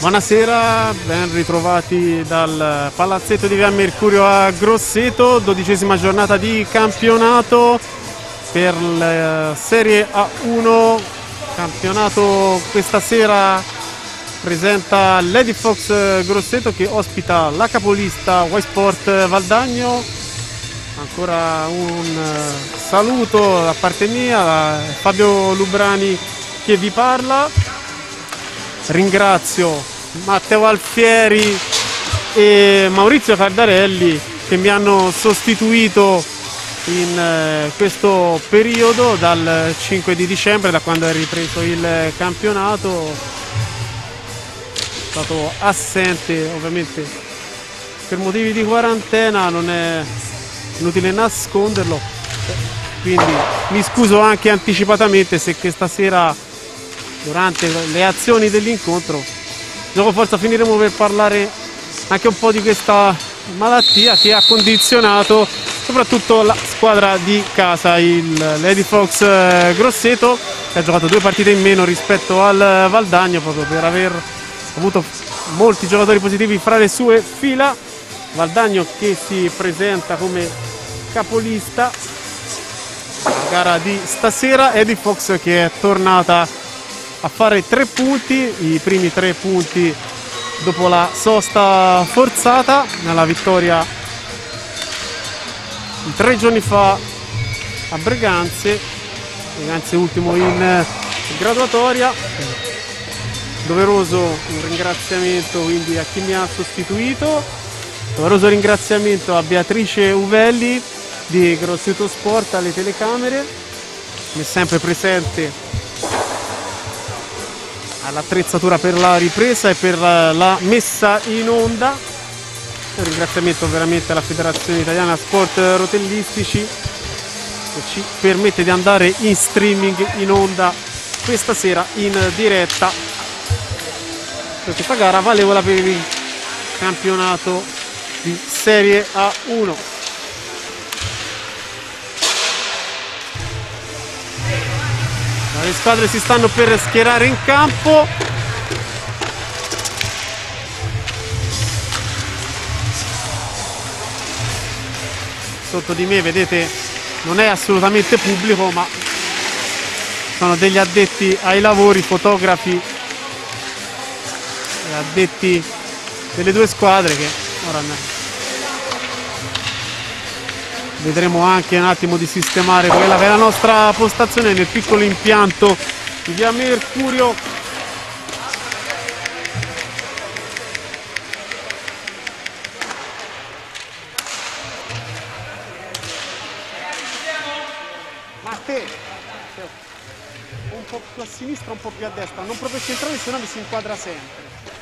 Buonasera, ben ritrovati dal palazzetto di Via Mercurio a Grosseto, 12ª giornata di campionato per la Serie A1. Campionato questa sera presenta Lady Fox Grosseto che ospita la capolista Y Sport Valdagno. Ancora un saluto da parte mia, Fabio Lubrani che vi parla. Ringrazio Matteo Alfieri e Maurizio Cardarelli che mi hanno sostituito in questo periodo dal 5 di dicembre, da quando è ripreso il campionato. Sono stato assente ovviamente per motivi di quarantena, non è inutile nasconderlo, quindi mi scuso anche anticipatamente se questa sera durante le azioni dell'incontro dopo forza finiremo per parlare anche un po' di questa malattia che ha condizionato soprattutto la squadra di casa, il Lady Fox Grosseto, che ha giocato 2 partite in meno rispetto al Valdagno proprio per aver avuto molti giocatori positivi fra le sue fila. Valdagno che si presenta come capolista alla gara di stasera, Lady Fox che è tornata a fare 3 punti, i primi 3 punti dopo la sosta forzata nella vittoria di 3 giorni fa a Breganze ultimo in graduatoria. Doveroso un ringraziamento quindi a chi mi ha sostituito, doveroso ringraziamento a Beatrice Uvelli di Grosseto Sport alle telecamere, come sempre presente all'attrezzatura per la ripresa e per la messa in onda. Un ringraziamento veramente alla Federazione Italiana Sport Rotellistici che ci permette di andare in streaming in onda questa sera in diretta per questa gara valevole per il campionato di Serie A1. Le squadre si stanno per schierare in campo. Sotto di me vedete non è assolutamente pubblico, ma sono degli addetti ai lavori, fotografi e addetti delle 2 squadre che ora vedremo anche un attimo di sistemare quella che è la nostra postazione nel piccolo impianto di Via Mercurio. Matteo, un po' più a sinistra, un po' più a destra, non proprio centrale, se no mi si inquadra sempre.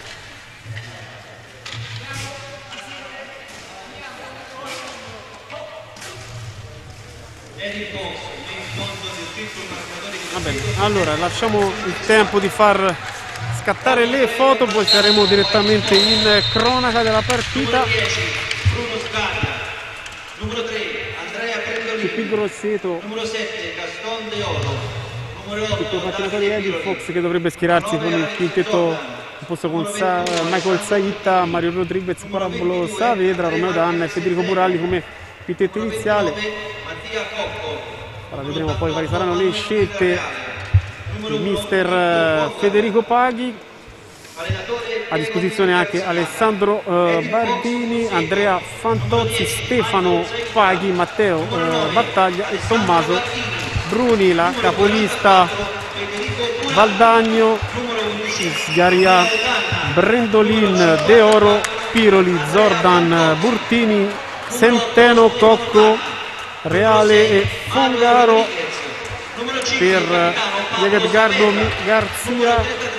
Va bene, allora lasciamo il tempo di far scattare le foto, poi saremo direttamente in cronaca della partita. Bruno Scarla, numero 3 Andrea Prendolini, CP Grosseto, numero 7 Gaston De Oro, numero 8 il pattinatore Lady Fox che dovrebbe schierarsi con il quintetto composto con Michael Saitta, Mario Rodriguez, Parabolo Saavedra, Romeo Danna e Federico Buralli come quintetto iniziale. Mattia Cocco. Ora vedremo poi quali saranno le scelte di mister Federico Paghi. A disposizione anche Alessandro Bardini, Andrea Fantozzi, Stefano Paghi, Matteo Battaglia e Tommaso Bruni. La capolista Valdagno, Sgaria, Brendolin, De Oro, Piroli, Zordan, Burtini, Centeno, Cocco, Reale e Fongaro. Per Edgardo Garzia,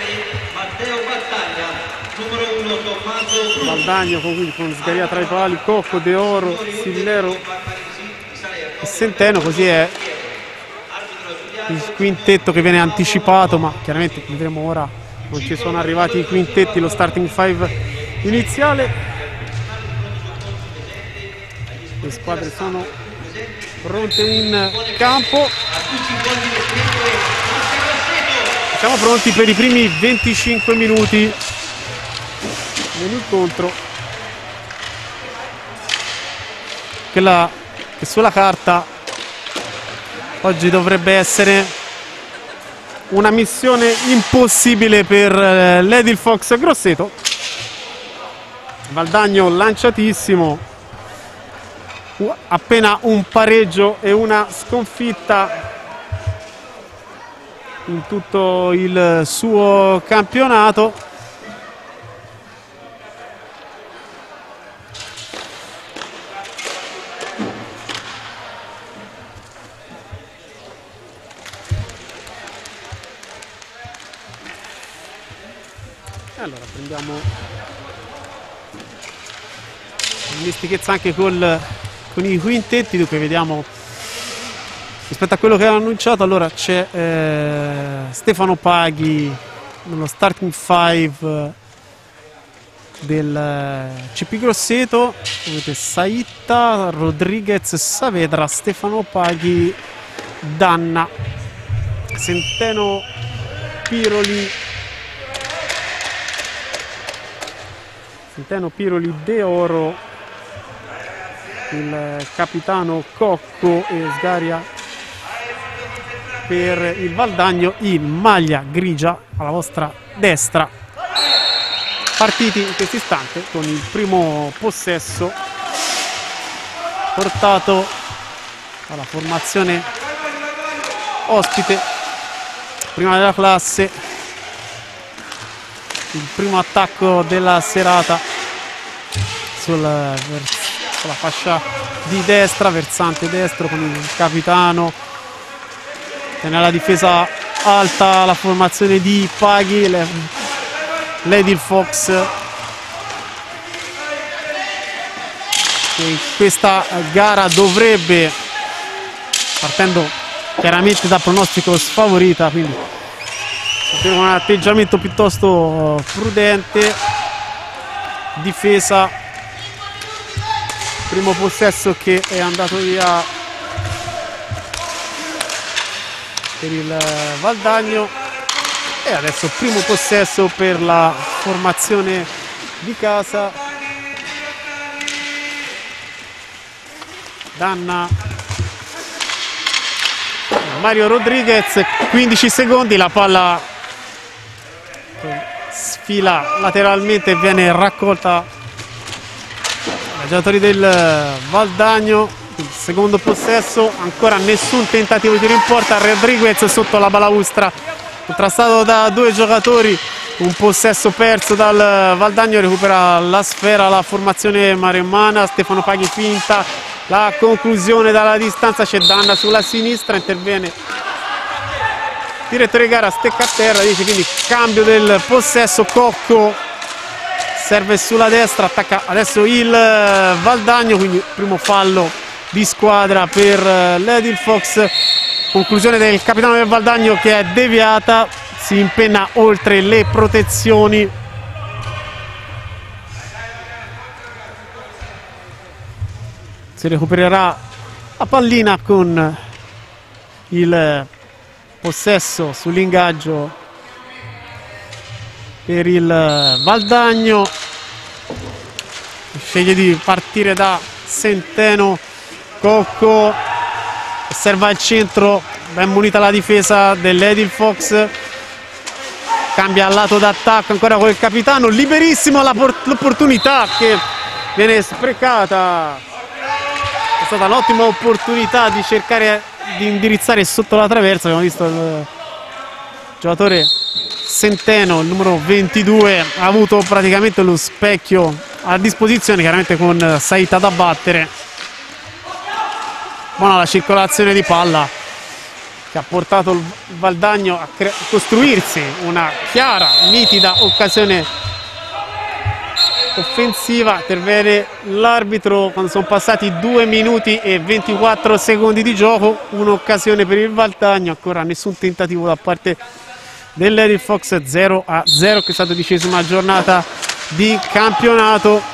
Valdagno con Sgaria tra i pali, Cocco, De Oro, Sillero e Centeno. Così è il quintetto che viene anticipato, ma chiaramente vedremo ora, non ci sono arrivati i quintetti, lo starting 5 iniziale. Le squadre sono pronte in campo. Siamo pronti per i primi 25 minuti nell'incontro, che sulla carta oggi dovrebbe essere una missione impossibile per l'Edilfox Grosseto. Valdagno lanciatissimo, appena un pareggio e una sconfitta in tutto il suo campionato. Allora prendiamo dimestichezza anche con i quintetti. Dunque vediamo rispetto a quello che hanno annunciato. Allora c'è Stefano Paghi nello starting five del CP Grosseto. Avete Saitta, Rodriguez, Saavedra, Stefano Paghi, Danna, Centeno, Piroli, De Oro, il capitano Cocco e Sgaria per il Valdagno in maglia grigia alla vostra destra. Partiti in questo istante con il primo possesso portato dalla formazione ospite, prima della classe. Il primo attacco della serata sulla fascia di destra, versante destro, con il capitano e nella difesa alta la formazione di Paghi, l'Edilfox, che in questa gara dovrebbe, partendo chiaramente da pronostico sfavorita, quindi per un atteggiamento piuttosto prudente, difesa, primo possesso che è andato via per il Valdagno, e adesso primo possesso per la formazione di casa. Danna, Mario Rodriguez, 15 secondi, la palla sfila lateralmente e viene raccolta dai giocatori del Valdagno. Il secondo possesso, ancora nessun tentativo di tiro in porta. Rodriguez sotto la balaustra, contrastato da due giocatori, un possesso perso dal Valdagno. Recupera la sfera la formazione maremmana. Stefano Paghi finta la conclusione dalla distanza, c'è Danna sulla sinistra, interviene direttore di gara, stecca a terra, dice quindi cambio del possesso. Cocco serve sulla destra, attacca adesso il Valdagno, quindi primo fallo di squadra per l'Edilfox. Conclusione del capitano del Valdagno che è deviata, si impenna oltre le protezioni. Si recupererà la pallina con il possesso sull'ingaggio per il Valdagno. Sceglie di partire da Centeno. Cocco osserva il centro, ben munita la difesa dell'Edilfox, cambia al lato d'attacco ancora con il capitano, liberissimo l'opportunità che viene sprecata. È stata un'ottima opportunità di cercare di indirizzare sotto la traversa. Abbiamo visto il giocatore Centeno, il numero 22, ha avuto praticamente lo specchio a disposizione, chiaramente con Saitta da battere. Buona la circolazione di palla che ha portato il Valdagno a costruirsi una chiara, nitida occasione offensiva. Interviene l'arbitro quando sono passati 2 minuti e 24 secondi di gioco. Un'occasione per il Valdagno, ancora nessun tentativo da parte dell'Edilfox. 0-0, questa 12ª giornata di campionato.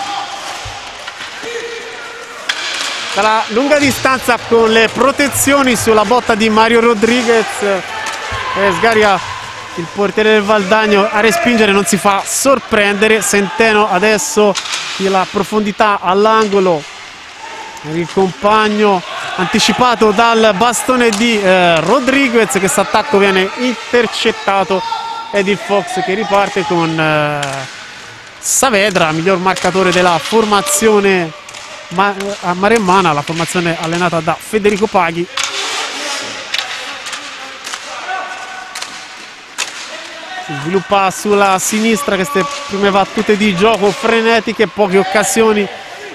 Dalla lunga distanza con le protezioni sulla botta di Mario Rodriguez, Sgaria il portiere del Valdagno a respingere, non si fa sorprendere. Centeno adesso la profondità all'angolo, il compagno anticipato dal bastone di Rodriguez. Questo attacco viene intercettato, Edil Fox che riparte con Saavedra, miglior marcatore della formazione maremmana, la formazione allenata da Federico Paghi. Si sviluppa sulla sinistra queste prime battute di gioco frenetiche, poche occasioni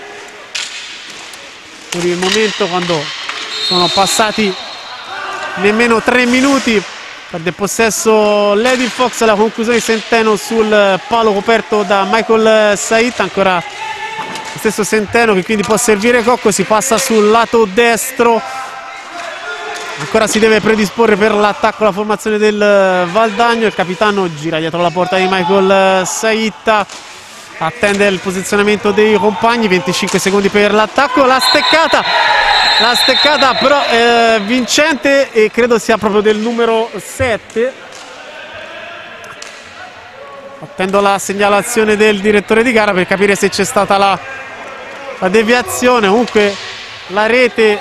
per il momento, quando sono passati nemmeno 3 minuti. Perde possesso l'Edil Fox, la conclusione di Centeno sul palo coperto da Michael Sait. Ancora lo stesso Centeno che quindi può servire Cocco, si passa sul lato destro, ancora si deve predisporre per l'attacco la formazione del Valdagno. Il capitano gira dietro la porta di Michael Sait, attende il posizionamento dei compagni. 25 secondi per l'attacco, la steccata però vincente, e credo sia proprio del numero 7. Attendo la segnalazione del direttore di gara per capire se c'è stata la deviazione. Comunque la rete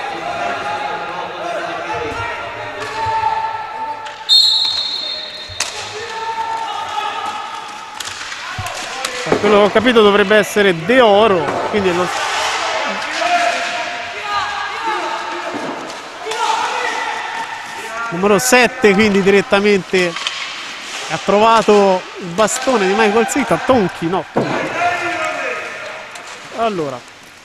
quello che ho capito dovrebbe essere De Oro, quindi numero 7, quindi direttamente ha trovato il bastone di Michael Sait. Tonchi. Allora,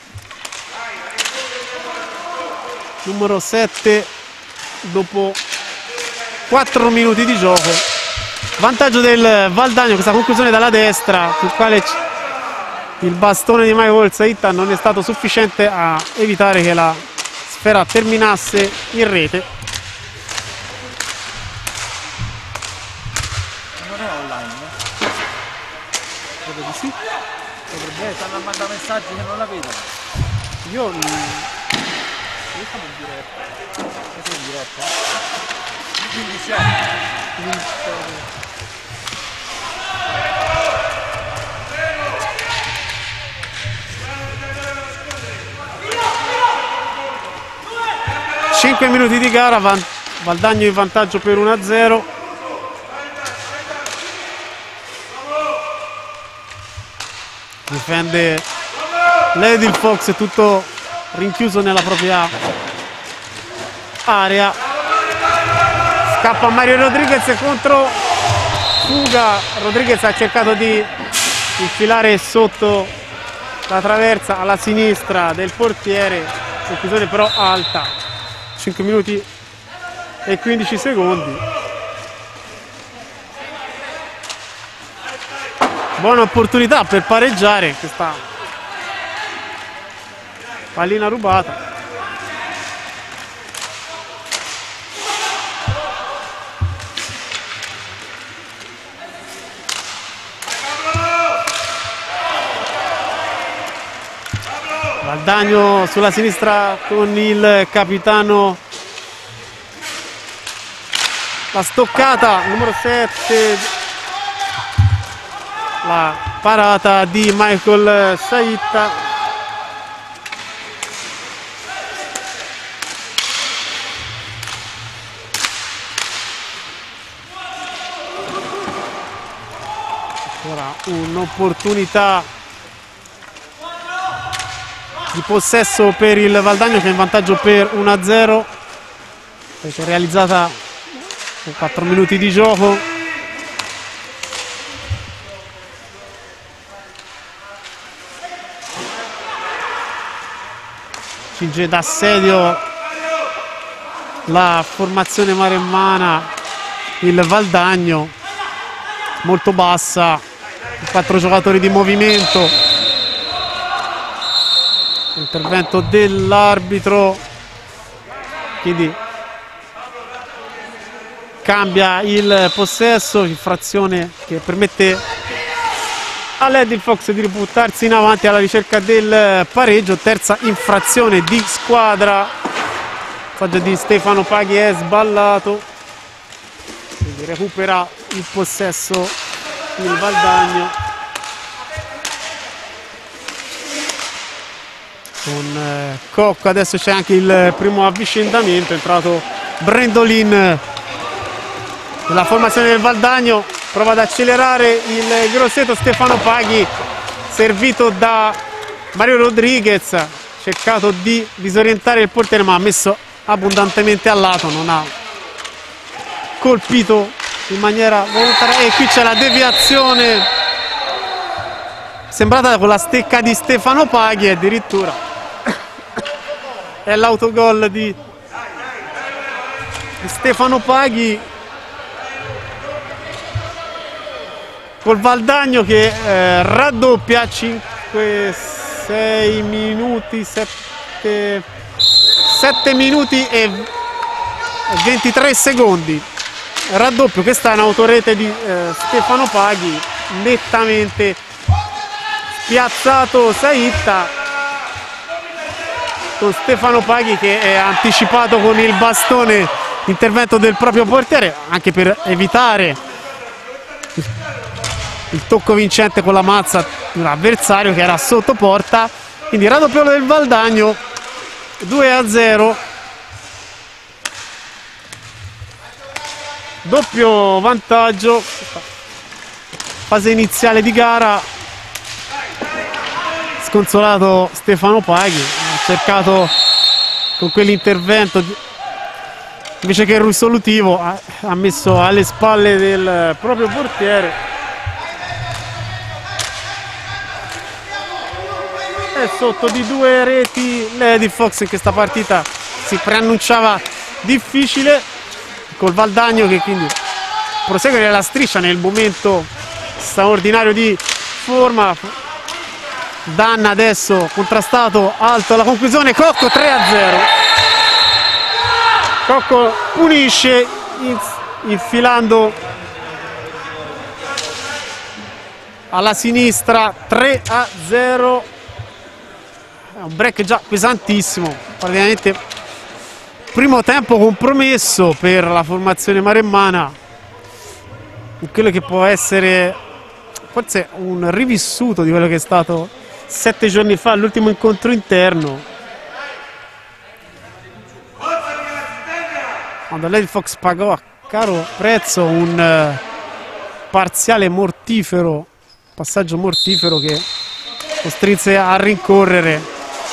numero 7 dopo 4 minuti di gioco. Vantaggio del Valdagno, questa conclusione dalla destra, sul quale il bastone di Michael Sait non è stato sufficiente a evitare che la sfera terminasse in rete. Non è online? Credo di sì. Stanno a mandare messaggi che non la vedono. Io siamo in diretta. Siamo in diretta? Quindi c'è. 5 minuti di gara, Valdagno in vantaggio per 1-0. Difende l'Edil Fox, tutto rinchiuso nella propria area. Scappa Mario Rodriguez contro fuga. Rodriguez ha cercato di infilare sotto la traversa alla sinistra del portiere, conclusione però alta. 5 minuti e 15 secondi. Buona opportunità per pareggiare questa pallina rubata. Valdagno sulla sinistra con il capitano. La stoccata, numero 7, la parata di Michael Sait. Ora un'opportunità di possesso per il Valdagno che è in vantaggio per 1-0, perché è realizzata con 4 minuti di gioco. Cinge d'assedio la formazione maremmana, il Valdagno, molto bassa, 4 giocatori di movimento. Intervento dell'arbitro, quindi cambia il possesso, infrazione che permette all'Edil Fox di ributtarsi in avanti alla ricerca del pareggio. Terza infrazione di squadra, il passaggio di Stefano Paghi è sballato. quindi recupera il possesso il Valdagno con Cocco. Adesso c'è anche il primo avvicendamento, è entrato Brendolin nella formazione del Valdagno, prova ad accelerare il Grosseto. Stefano Paghi servito da Mario Rodriguez, ha cercato di disorientare il portiere ma ha messo abbondantemente a lato, non ha colpito in maniera volontaria. E qui c'è la deviazione sembrata con la stecca di Stefano Paghi, addirittura è l'autogol di Stefano Paghi col Valdagno che raddoppia 5-6 minuti 7 minuti e 23 secondi raddoppio. Questa è un'autorete di Stefano Paghi, nettamente spiazzato Saitta, con Stefano Paghi che è anticipato con il bastone l'intervento del proprio portiere, anche per evitare il tocco vincente con la mazza di un avversario che era sotto porta. Quindi raddoppio del Valdagno, 2-0, doppio vantaggio, fase iniziale di gara. Sconsolato Stefano Paghi, ha cercato con quell'intervento invece che il risolutivo, ha messo alle spalle del proprio portiere. È sotto di 2 reti Lady Fox in questa partita, si preannunciava difficile, col Valdagno che quindi prosegue nella striscia nel momento straordinario di forma. Danna adesso contrastato alto alla conclusione, Cocco 3-0. Cocco punisce infilando alla sinistra, 3-0. È un break già pesantissimo, praticamente primo tempo compromesso per la formazione maremmana in quello che può essere forse un rivissuto di quello che è stato 7 giorni fa l'ultimo incontro interno, quando Lady Fox pagò a caro prezzo un parziale mortifero, passaggio mortifero che costrinse a rincorrere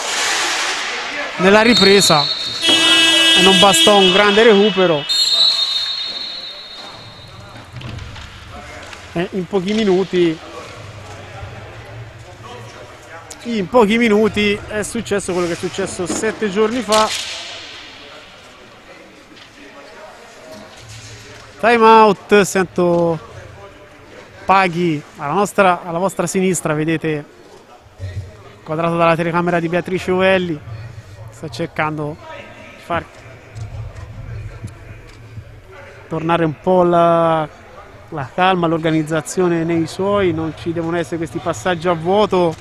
nella ripresa e non bastò un grande recupero. In pochi minuti è successo quello che è successo 7 giorni fa. Time out, sento Paghi alla vostra sinistra, vedete inquadrato dalla telecamera di Beatrice Ovelli, sta cercando di far tornare un po' la calma, l'organizzazione nei suoi, non ci devono essere questi passaggi a vuoto.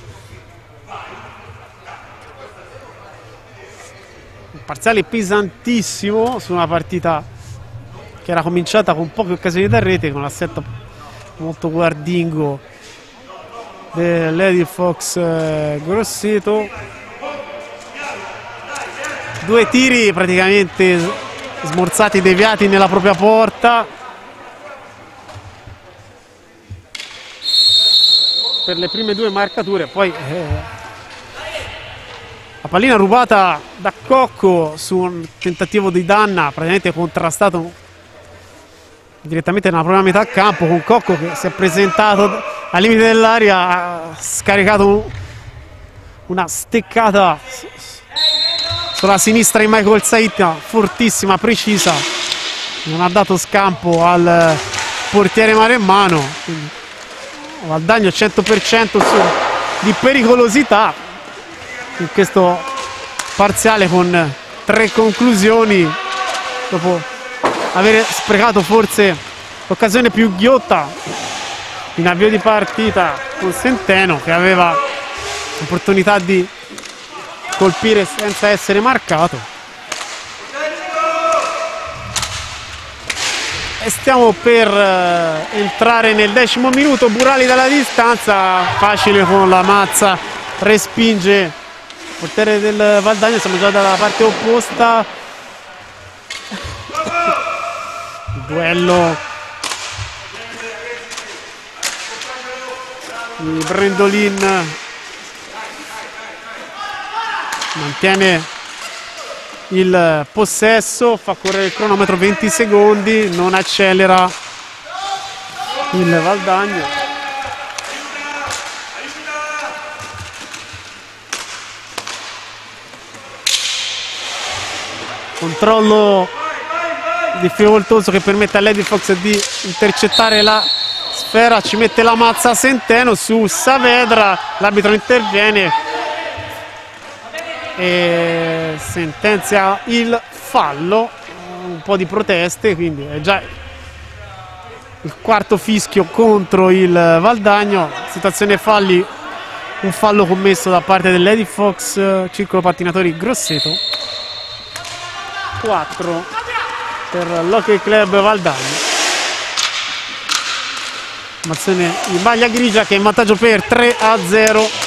Un parziale pesantissimo su una partita che era cominciata con poche occasioni da rete, con l'assetto molto guardingo del Lady Fox Grosseto. 2 tiri praticamente smorzati, deviati nella propria porta per le prime 2 marcature. Poi la pallina rubata da Cocco su un tentativo di Danna, praticamente contrastato direttamente nella propria metà campo, con Cocco che si è presentato al limite dell'area, ha scaricato una steccata sulla sinistra di Michael Saitta, fortissima, precisa, non ha dato scampo al portiere maremmano. Valdagno 100% di pericolosità in questo parziale, con 3 conclusioni dopo aver sprecato forse l'occasione più ghiotta in avvio di partita con Centeno, che aveva l'opportunità di colpire senza essere marcato. E stiamo per entrare nel 10° minuto. Burali dalla distanza, facile con la mazza, respinge il portiere del Valdagno. Siamo già dalla parte opposta. Il duello di Brendolin mantiene il possesso, fa correre il cronometro, 20 secondi, non accelera il Valdagno. Controllo difficoltoso che permette a Lady Fox di intercettare la sfera, ci mette la mazza Centeno su Saavedra, l'arbitro interviene e sentenzia il fallo. Un po' di proteste, quindi è già il 4º fischio contro il Valdagno. Situazione falli, un fallo commesso da parte del Lady Fox, circolo pattinatori Grosseto, 4 per l'Hockey Club Valdagno. Formazione in maglia grigia che è in vantaggio per 3-0.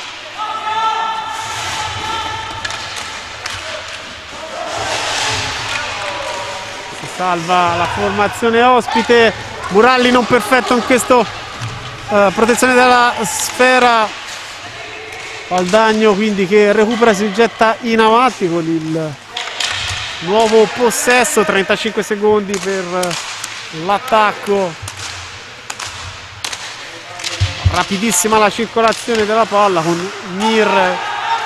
Salva la formazione ospite. Buralli non perfetto in questo protezione della sfera. Valdagno quindi che recupera, si getta in avanti con il nuovo possesso. 35 secondi per l'attacco. Rapidissima la circolazione della palla con Mir,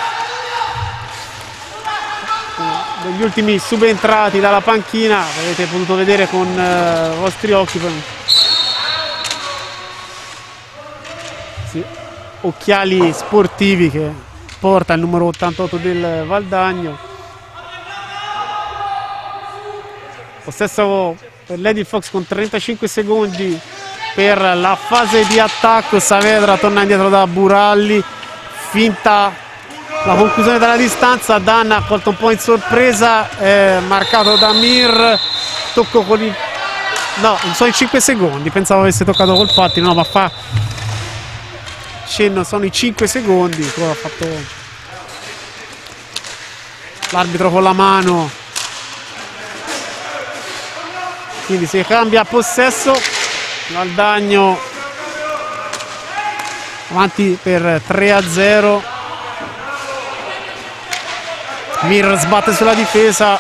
degli ultimi subentrati dalla panchina, avete potuto vedere con i vostri occhi. Sì, occhiali sportivi che porta il numero 88 del Valdagno. Possesso per Lady Fox con 35 secondi per la fase di attacco. Saavedra torna indietro da Buralli, finta la conclusione dalla distanza. Dan ha colto un po' in sorpresa, marcato da Mir, tocco con il... no, sono i 5 secondi, pensavo avesse toccato col pattino, no, ma fa cenno, sono i 5 secondi, ha fatto l'arbitro con la mano, quindi si cambia possesso. Valdagno avanti per 3-0. Mir sbatte sulla difesa,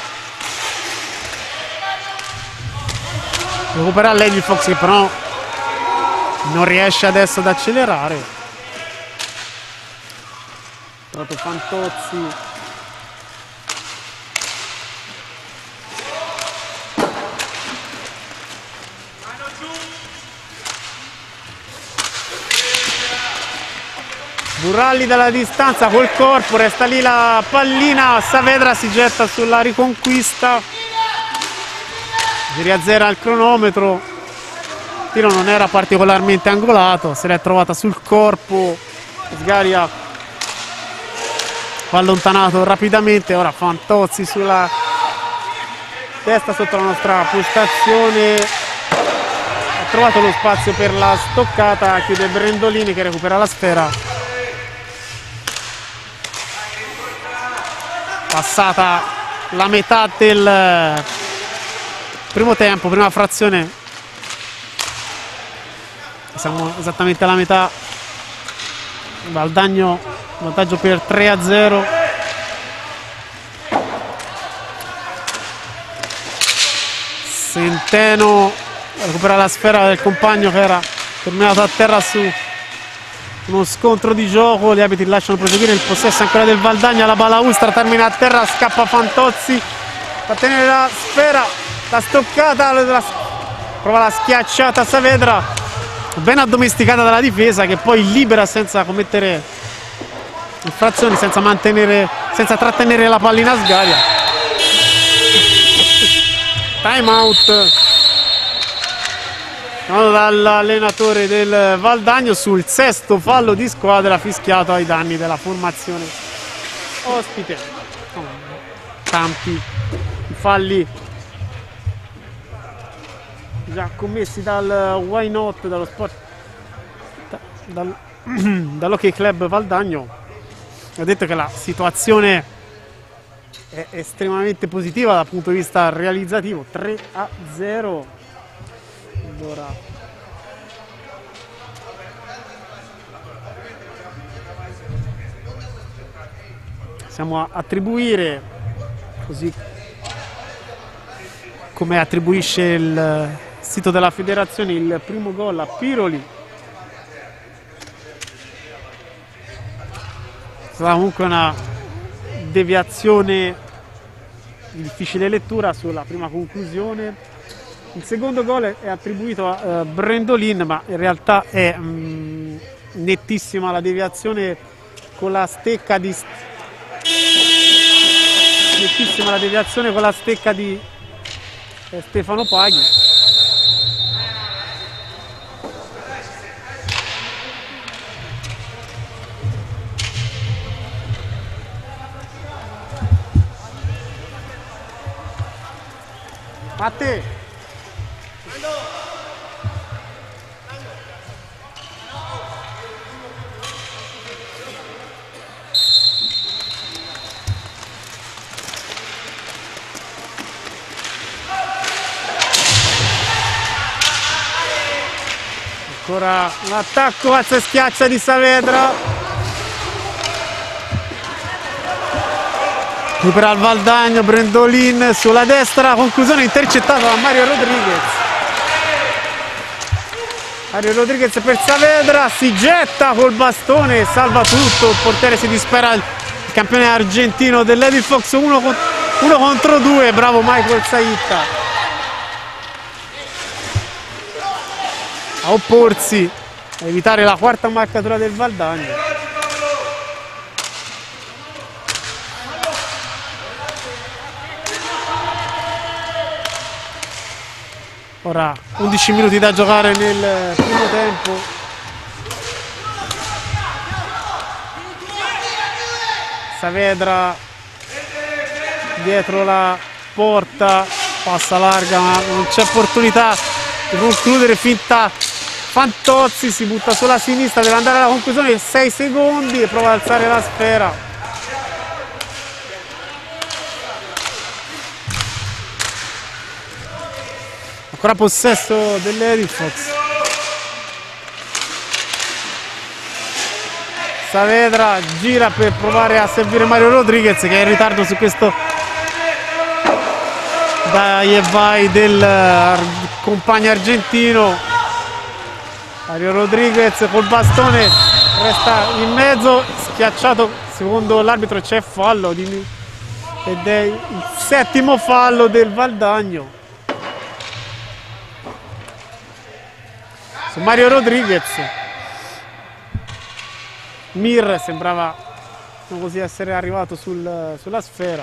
recupera Lady Fox che però non riesce adesso ad accelerare. Proprio Fantozzi, Buralli dalla distanza col corpo, resta lì la pallina. Saavedra si getta sulla riconquista, si riazzera il cronometro. Il tiro non era particolarmente angolato, se l'è trovata sul corpo. Sgaria va allontanato rapidamente. Ora Fantozzi sulla testa sotto la nostra postazione, ha trovato lo spazio per la stoccata, chiude Brendolini che recupera la sfera. Passata la metà del primo tempo, prima frazione, siamo esattamente alla metà. Valdagno vantaggio per 3-0. Centeno recupera la sfera del compagno che era terminato a terra su uno scontro di gioco. Gli arbitri lasciano proseguire, il possesso ancora del Valdagno, la balaustra termina a terra, scappa Fantozzi, fa tenere la sfera, la stoccata, prova la schiacciata Saavedra, ben addomesticata dalla difesa che poi libera senza commettere infrazioni, senza trattenere la pallina a Sgaria. Time out dall'allenatore del Valdagno sul 6º fallo di squadra fischiato ai danni della formazione ospite. Campi, falli già commessi dal Why Not, dallo sport, dall'Hockey Club Valdagno. Ho detto che la situazione è estremamente positiva dal punto di vista realizzativo. 3-0. Allora, siamo a attribuire, così come attribuisce il sito della federazione, il primo gol a Piroli. È stata comunque una deviazione di difficile lettura sulla prima conclusione. Il secondo gol è attribuito a Brendolin, ma in realtà è nettissima la deviazione con la stecca di Stefano Paghi. Matte. Ancora un attacco a schiaccia di Saavedra. Recupera il Valdagno, Brendolin sulla destra, conclusione intercettata da Mario Rodriguez. Mario Rodriguez per Saavedra, si getta col bastone, salva tutto, il portiere si dispera, il campione argentino dell'Edil Fox, 1 contro 2, bravo Michael Saitta a opporsi, a evitare la quarta marcatura del Valdagno. Ora 11 minuti da giocare nel primo tempo. Saavedra dietro la porta, passa larga ma non c'è opportunità di concludere, finta Fantozzi, si butta sulla sinistra, deve andare alla conclusione, 6 secondi e prova ad alzare la sfera. Ancora possesso dell'Edil Fox. Saavedra gira per provare a servire Mario Rodriguez, che è in ritardo su questo dai e vai del compagno argentino. Mario Rodriguez col bastone resta in mezzo, schiacciato, secondo l'arbitro c'è fallo ed è il 7° fallo del Valdagno su Mario Rodriguez. Mir sembrava così essere arrivato sulla sfera.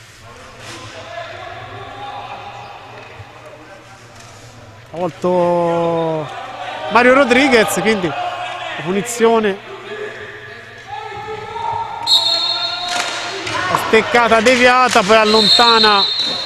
Ha volto Mario Rodriguez, quindi la punizione, la steccata deviata, poi allontana,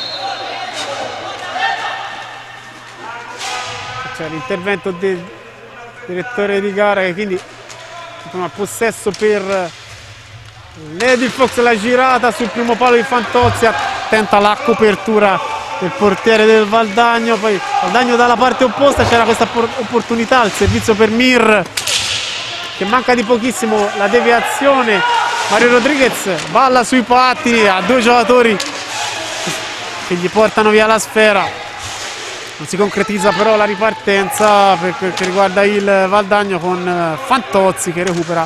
c'è l'intervento del direttore di gara che quindi un possesso per l'Edil Fox, la girata sul primo palo di Fantozzi, attenta alla copertura del portiere del Valdagno, poi Valdagno dalla parte opposta, c'era questa opportunità, il servizio per Mir che manca di pochissimo, la deviazione, Mario Rodriguez balla sui pattini, ha 2 giocatori che gli portano via la sfera, non si concretizza però la ripartenza per quel che riguarda il Valdagno con Fantozzi che recupera.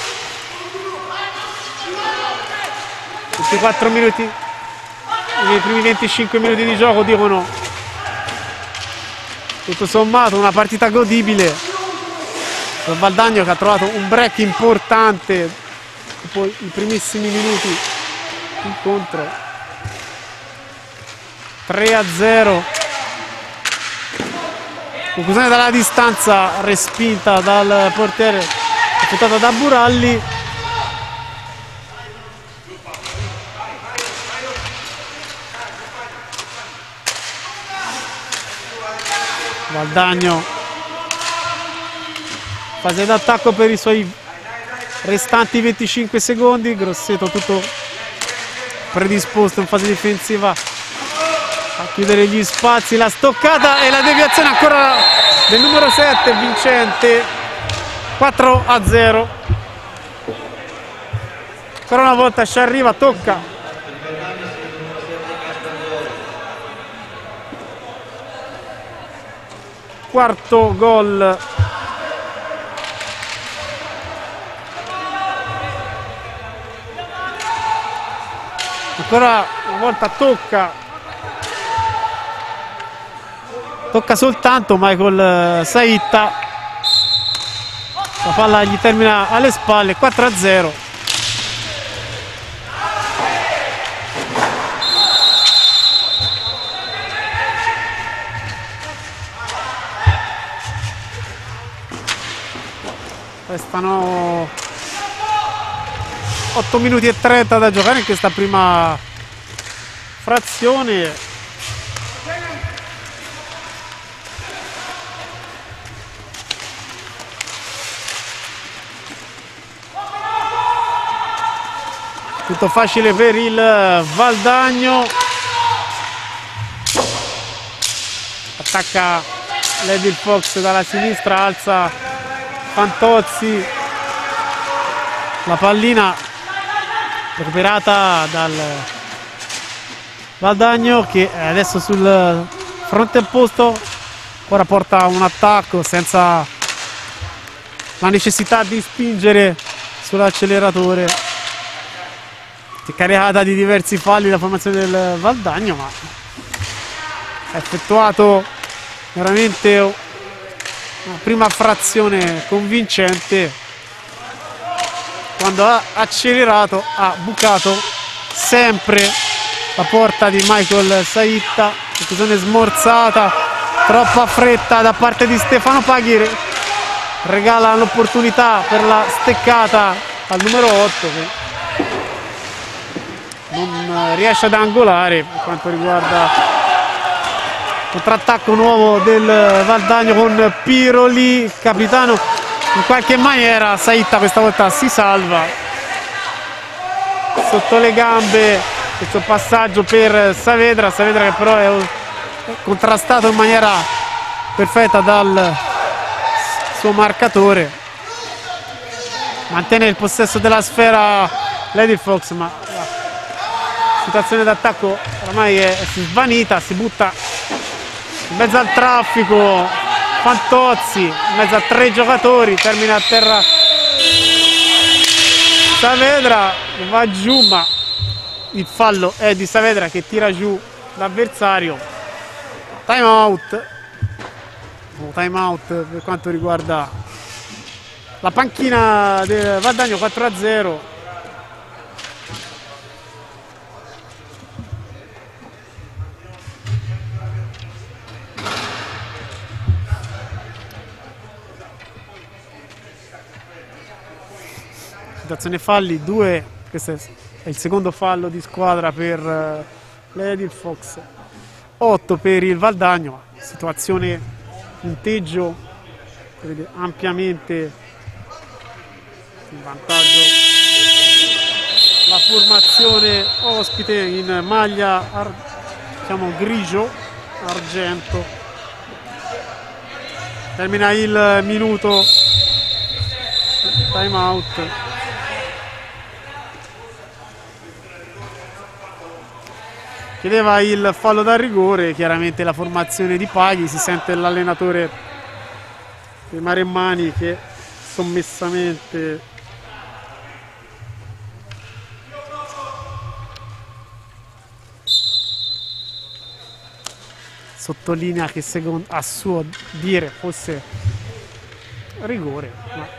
24 minuti, nei primi 25 minuti di gioco dicono tutto sommato una partita godibile. Il Valdagno che ha trovato un break importante dopo i primissimi minuti di incontro. 3-0. Conclusione dalla distanza respinta dal portiere, effettuata da Buralli. Valdagno, fase d'attacco per i suoi restanti 25 secondi. Grosseto tutto predisposto in fase difensiva a chiudere gli spazi. La stoccata e la deviazione ancora del numero 7 vincente. 4-0. Ancora una volta ci arriva, tocca. Quarto gol. Ancora una volta tocca soltanto Michael Saitta. La palla gli termina alle spalle. 4-0. Restano 8 minuti e 30 da giocare in questa prima frazione. Tutto facile per il Valdagno. Attacca Lady Fox dalla sinistra, alza Fantozzi, la pallina recuperata dal Valdagno che adesso sul fronte opposto ora porta un attacco senza la necessità di spingere sull'acceleratore. Si è caricata di diversi falli la formazione del Valdagno, ma ha effettuato veramente una prima frazione convincente. Quando ha accelerato ha bucato sempre la porta di Michael Saitta. Occasione smorzata, troppa fretta da parte di Stefano Paghi, regala l'opportunità per la steccata al numero 8 che non riesce ad angolare. Per quanto riguarda contrattacco nuovo del Valdagno con Piroli, capitano, in qualche maniera Saitta questa volta si salva sotto le gambe. Questo passaggio per Saavedra che però è contrastato in maniera perfetta dal suo marcatore. Mantiene il possesso della sfera Lady Fox, ma la situazione d'attacco ormai è svanita. Si butta in mezzo al traffico Fantozzi, in mezzo a 3 giocatori, termina a terra Saavedra, va giù, ma il fallo è di Saavedra che tira giù l'avversario. Time out per quanto riguarda la panchina del Valdagno. 4-0. Situazione falli, 2, questo è il secondo fallo di squadra per Lady Fox, 8 per il Valdagno. Situazione punteggio vede ampiamente in vantaggio la formazione ospite in maglia diciamo grigio argento. Termina il minuto, time out. Chiedeva il fallo da rigore, chiaramente la formazione di Paghi. Si sente l'allenatore dei Maremmani che sommessamente sottolinea che secondo a suo dire fosse rigore, ma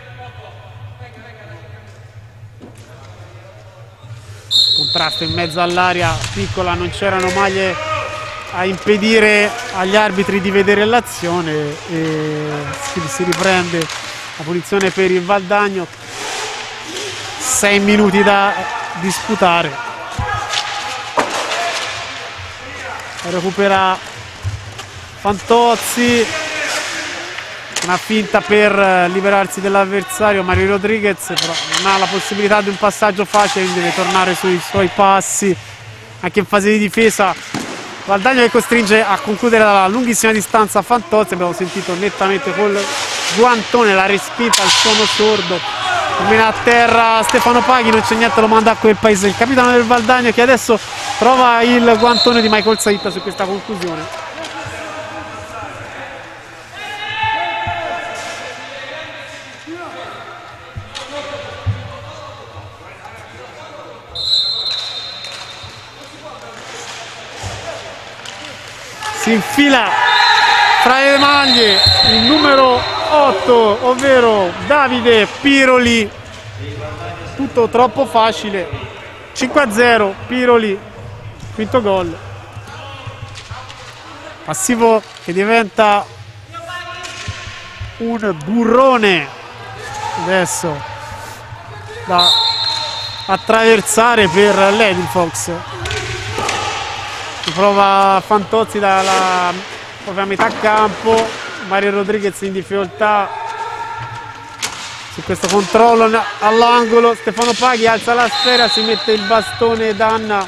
contrasto in mezzo all'area piccola, non c'erano maglie a impedire agli arbitri di vedere l'azione e si riprende la punizione per il Valdagno. 6 minuti da disputare. Recupera Fantozzi, una finta per liberarsi dell'avversario. Mario Rodriguez però non ha la possibilità di un passaggio facile, quindi deve tornare sui suoi passi anche in fase di difesa. Valdagno che costringe a concludere dalla lunghissima distanza Fantozzi. Abbiamo sentito nettamente col guantone la respinta al suono sordo. Termina a terra Stefano Paghi, non c'è niente, lo manda a quel paese il capitano del Valdagno, che adesso trova il guantone di Michael Saitta su questa conclusione. Si infila tra le maglie il numero 8, ovvero Davide Piroli. Tutto troppo facile. 5-0, Piroli, quinto gol. Passivo che diventa un burrone adesso da attraversare per l'Edinfox. Prova Fantozzi dalla propria metà campo. Mario Rodriguez in difficoltà su questo controllo all'angolo. Stefano Paghi alza la sfera, si mette il bastone Danna.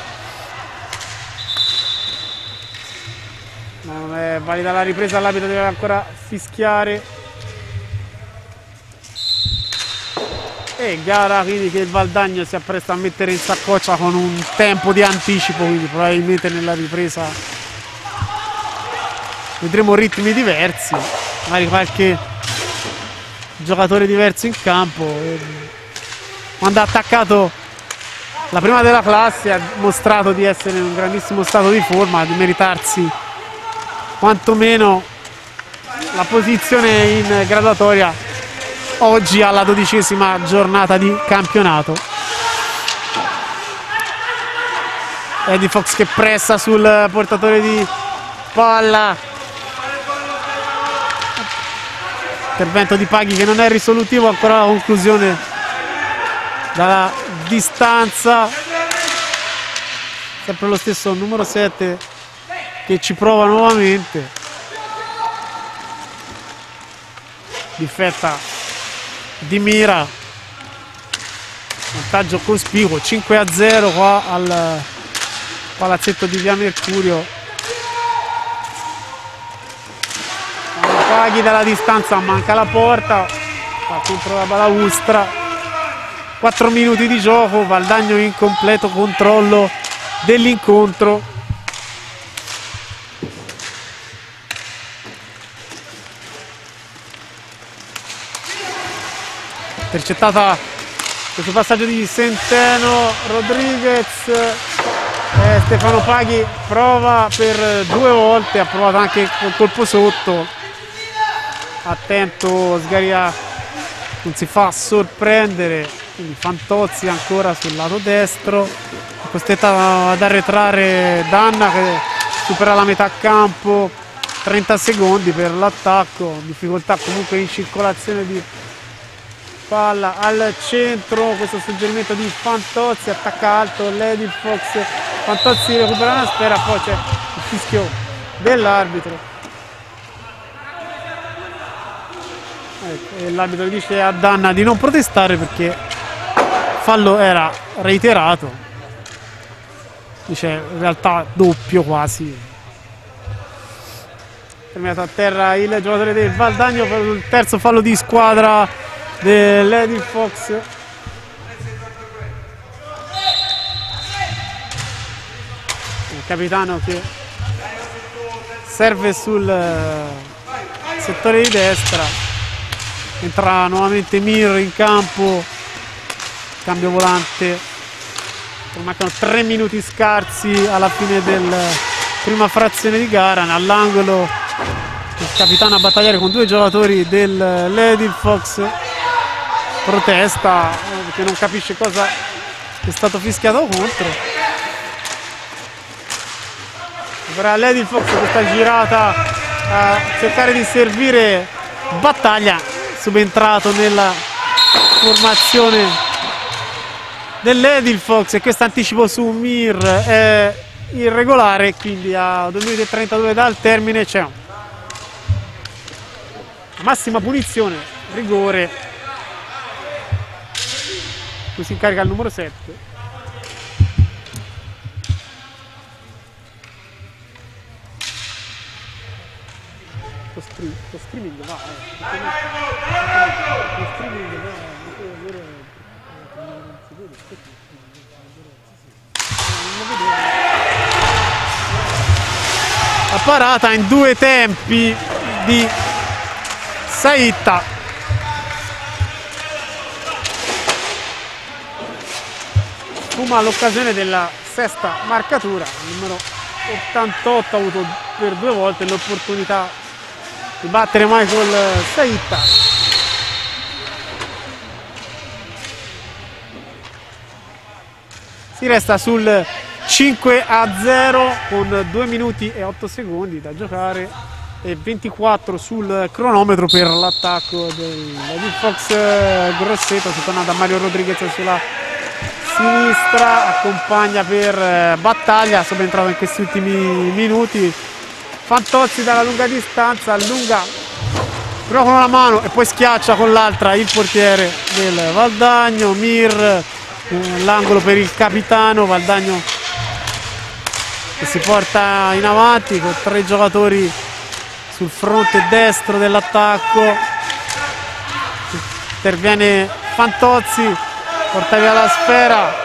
Non è valida la ripresa, l'arbitro deve ancora fischiare. E gara quindi che il Valdagno si appresta a mettere in saccoccia con un tempo di anticipo, quindi probabilmente nella ripresa vedremo ritmi diversi, magari qualche giocatore diverso in campo. Quando ha attaccato la prima della classe ha mostrato di essere in un grandissimo stato di forma, di meritarsi quantomeno la posizione in graduatoria oggi alla 12ª giornata di campionato. Edinfox che pressa sul portatore di palla. Intervento di Paghi che non è risolutivo, ancora la conclusione dalla distanza. Sempre lo stesso numero 7 che ci prova nuovamente. Difetta di mira, vantaggio cospicuo, 5-0 qua al palazzetto di Via Mercurio. Paghi dalla distanza, manca la porta, va contro la balaustra. 4 minuti di gioco, Valdagno in completo controllo dell'incontro. Intercettata questo passaggio di Centeno, Rodriguez, Stefano Paghi prova per 2 volte, ha provato anche col colpo sotto, attento Sgaria, non si fa sorprendere, quindi Fantozzi ancora sul lato destro, costretta ad arretrare Danna che supera la metà campo, 30 secondi per l'attacco, difficoltà comunque in circolazione di palla al centro. Questo suggerimento di Fantozzi, attacca alto l'Edinfox, Fantozzi recupera una sfera, poi c'è il fischio dell'arbitro e l'arbitro dice a Danna di non protestare perché il fallo era reiterato, dice in realtà doppio quasi. Terminato a terra il giocatore del Valdagno per il terzo fallo di squadra dell'Edinfox. Il capitano che serve sul settore di destra, entra nuovamente Mir in campo, cambio volante, mancano 3 minuti scarsi alla fine della prima frazione di gara. All'angolo il capitano a battagliare con 2 giocatori dell'Edinfox, protesta perché non capisce cosa è stato fischiato contro. Per l'Edinfox questa girata a cercare di servire Battaglia, subentrato nella formazione dell'Edinfox, e questo anticipo su Mir è irregolare, quindi a 2 minuti e 32 dal termine c'è massima punizione, rigore, così si incarica il numero 7. Lo streaming va, lo streaming va, la parata in due tempi di Saitta. Fuma l'occasione della sesta marcatura, il numero 88 ha avuto per 2 volte l'opportunità di battere Michael Saitta. Si resta sul 5-0 con 2 minuti e 8 secondi da giocare e 24 sul cronometro per l'attacco del Fox Grosseto. Si torna da Mario Rodriguez sulla sinistra, accompagna per Battaglia, subentrato in questi ultimi minuti. Fantozzi dalla lunga distanza, allunga però con una mano e poi schiaccia con l'altra il portiere del Valdagno. Mir, l'angolo per il capitano, Valdagno che si porta in avanti con 3 giocatori sul fronte destro dell'attacco. Interviene Fantozzi, porta via la sfera,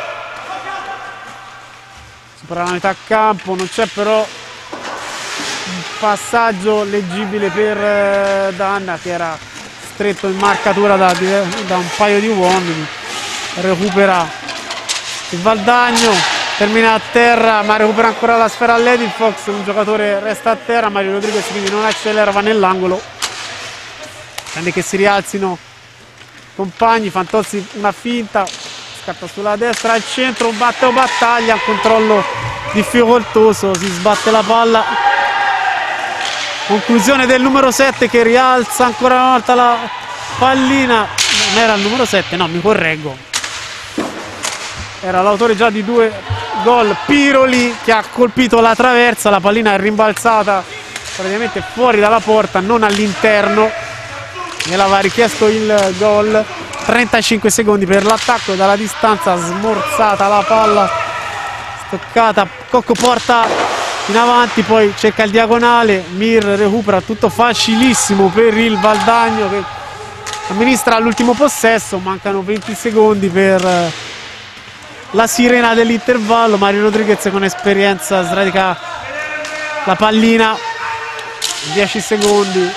supera la metà campo, non c'è però un passaggio leggibile per Danna, che era stretto in marcatura da un paio di uomini. Recupera il Valdagno, termina a terra ma recupera ancora la sfera all'Edil Fox, un giocatore resta a terra, Mario Rodriguez quindi non accelera, va nell'angolo, attende che si rialzino compagni. Fantozzi una finta, scatta sulla destra al centro, batte Battaglia, un controllo difficoltoso, si sbatte la palla, conclusione del numero 7 che rialza ancora una volta la pallina. Non era il numero 7, no, mi correggo, era l'autore già di 2 gol, Piroli, che ha colpito la traversa, la pallina è rimbalzata praticamente fuori dalla porta, non all'interno, gliel'aveva richiesto il gol. 35 secondi per l'attacco, dalla distanza smorzata la palla, stoccata, Cocco porta in avanti, poi cerca il diagonale, Mir recupera, tutto facilissimo per il Valdagno che amministra l'ultimo possesso. Mancano 20 secondi per la sirena dell'intervallo. Mario Rodriguez con esperienza sradica la pallina, 10 secondi,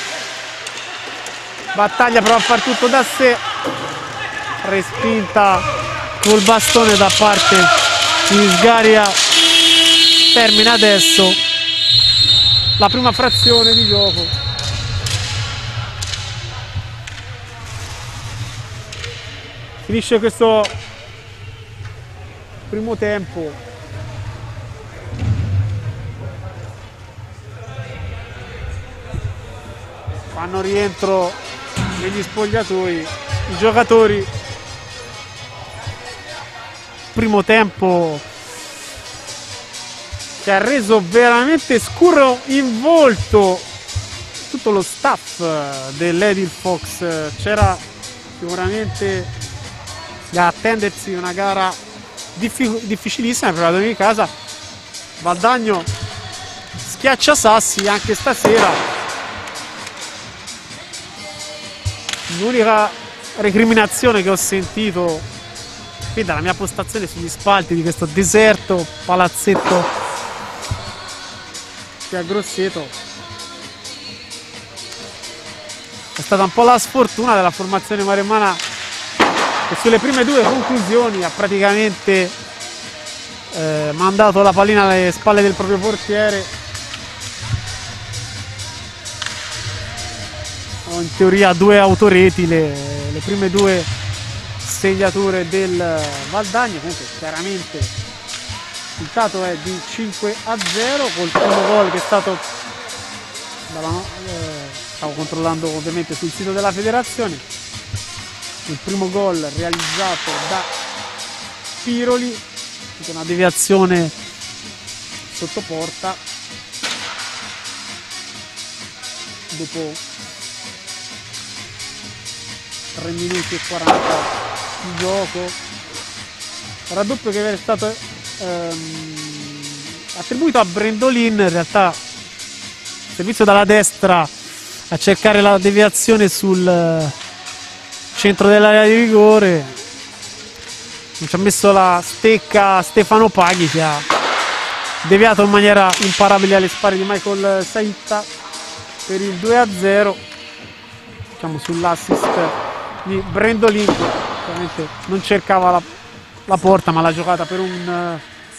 Battaglia prova a far tutto da sé, respinta col bastone da parte di Sgaria. Termina adesso la prima frazione di gioco. Finisce questo primo tempo. Fanno rientro negli spogliatoi i giocatori. Primo tempo che ha reso veramente scuro in volto tutto lo staff dell'Edil Fox. C'era sicuramente da attendersi una gara difficilissima per la Domenica Casa. Valdagno schiaccia sassi anche stasera. L'unica recriminazione che ho sentito qui dalla mia postazione sugli spalti di questo deserto palazzetto qui a Grosseto è stata un po' la sfortuna della formazione maremmana, che sulle prime 2 conclusioni ha praticamente mandato la pallina alle spalle del proprio portiere. In teoria 2 autoreti le prime 2 segnature del Valdagno. Comunque chiaramente il risultato è di 5-0 col primo gol che è stato stavo controllando ovviamente sul sito della federazione, il primo gol realizzato da Piroli con una deviazione sotto porta dopo 3 minuti e 40 di gioco. Raddoppio che era stato attribuito a Brendolin, in realtà servizio dalla destra a cercare la deviazione sul centro dell'area di rigore. Non ci ha messo la stecca Stefano Paghi, che ha deviato in maniera imparabile alle spalle di Michael Saitta per il 2-0, diciamo sull'assist di Brendolin, che ovviamente non cercava la porta ma l'ha giocata per un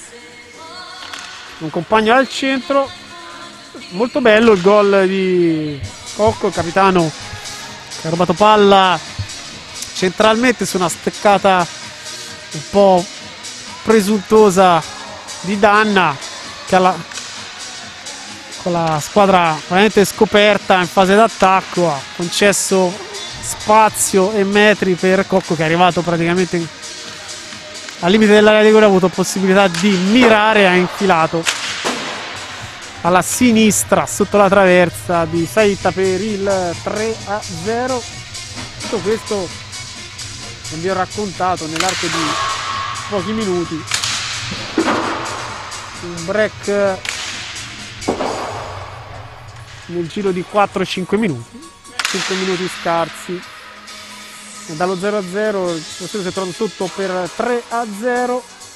compagno al centro. Molto bello il gol di Cocco, il capitano, che ha rubato palla centralmente su una steccata un po' presuntuosa di Danna, che con la squadra veramente scoperta in fase d'attacco ha concesso spazio e metri per Cocco, che è arrivato praticamente al limite dell'area di rigore, ha avuto possibilità di mirare e ha infilato alla sinistra sotto la traversa di Saitta per il 3-0. Tutto questo che vi ho raccontato nell'arco di pochi minuti, un break nel giro di 4-5 minuti, 5 minuti scarsi. E dallo 0-0 il Rossero si è trovato sotto per 3-0.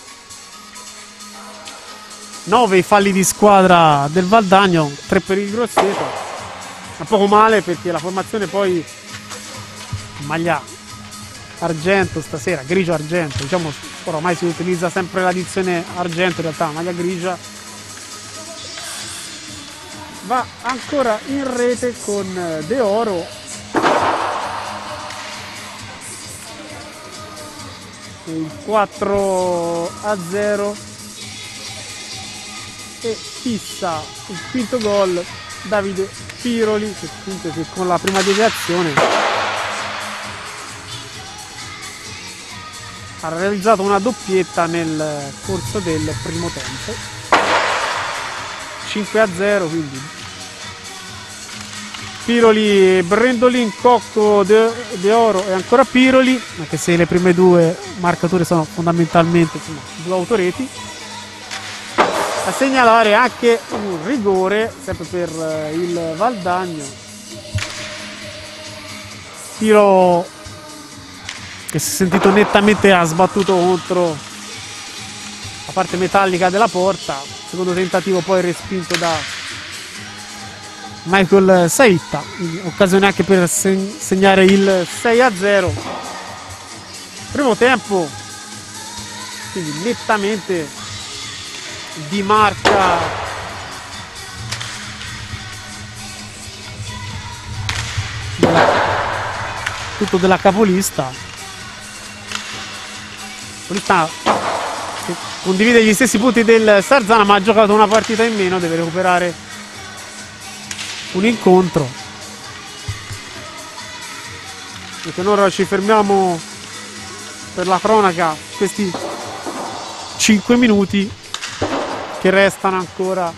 9 i falli di squadra del Valdagno, 3 per il Grosseto. Ma poco male, perché la formazione poi maglia argento stasera, grigio argento, diciamo, ormai si utilizza sempre l'addizione argento, in realtà maglia grigia, va ancora in rete con De Oro, il 4-0, e fissa il quinto gol Davide Piroli, che appunto che con la prima deviazione ha realizzato una doppietta nel corso del primo tempo. 5-0, quindi Piroli, Brendolin, Cocco, De Oro e ancora Piroli, anche se le prime due marcature sono fondamentalmente, insomma, due autoreti. A segnalare anche un rigore sempre per il Valdagno. Tiro che si è sentito nettamente, ha sbattuto contro la parte metallica della porta. Secondo tentativo poi respinto da Michael Saitta, occasione anche per segnare il 6-0. Primo tempo quindi nettamente di marca tutto della capolista. Capolista che condivide gli stessi punti del Sarzana, ma ha giocato una partita in meno, deve recuperare un incontro. E con ora ci fermiamo per la cronaca, questi 5 minuti che restano ancora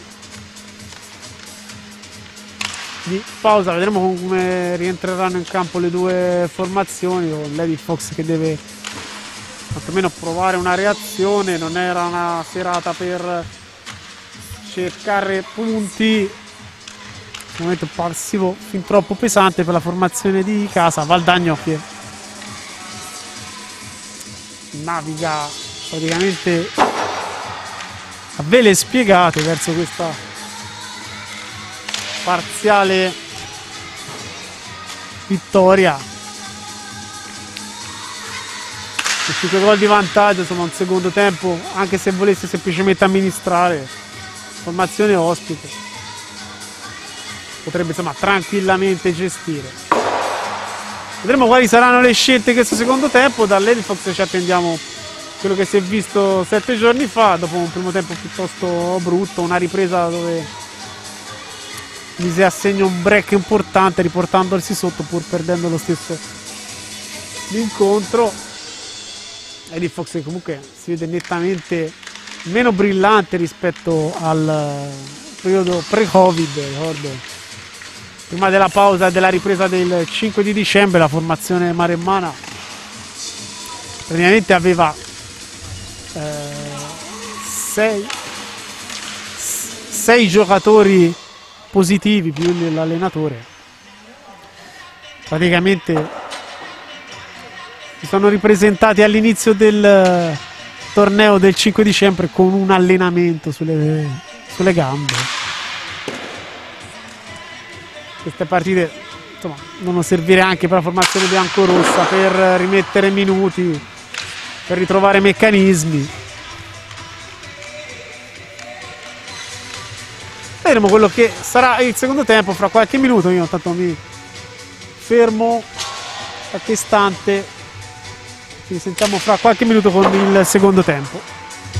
di pausa. Vedremo come rientreranno in campo le due formazioni, con Lady Fox che deve quantomeno provare una reazione. Non era una serata per cercare punti, un momento passivo fin troppo pesante per la formazione di casa. Valdagno che naviga praticamente a vele spiegate verso questa parziale vittoria. 5 gol di vantaggio, insomma un secondo tempo, anche se volesse semplicemente amministrare formazione ospite, potrebbe insomma tranquillamente gestire. Vedremo quali saranno le scelte in questo secondo tempo. Dall'Edifox ci attendiamo quello che si è visto 7 giorni fa, dopo un primo tempo piuttosto brutto, una ripresa dove Mise assegna un break importante riportandosi sotto pur perdendo lo stesso l'incontro. Edifox che comunque si vede nettamente meno brillante rispetto al periodo pre-Covid, ricordo Prima della pausa e della ripresa del 5 di dicembre la formazione maremmana praticamente aveva 6 giocatori positivi più l'allenatore. Praticamente si sono ripresentati all'inizio del torneo del 5 dicembre con un allenamento sulle gambe. Queste partite insomma devono servire anche per la formazione biancorossa, per rimettere minuti, per ritrovare meccanismi. Vedremo quello che sarà il secondo tempo fra qualche minuto. Io intanto mi fermo qualche istante, ci sentiamo fra qualche minuto con il secondo tempo.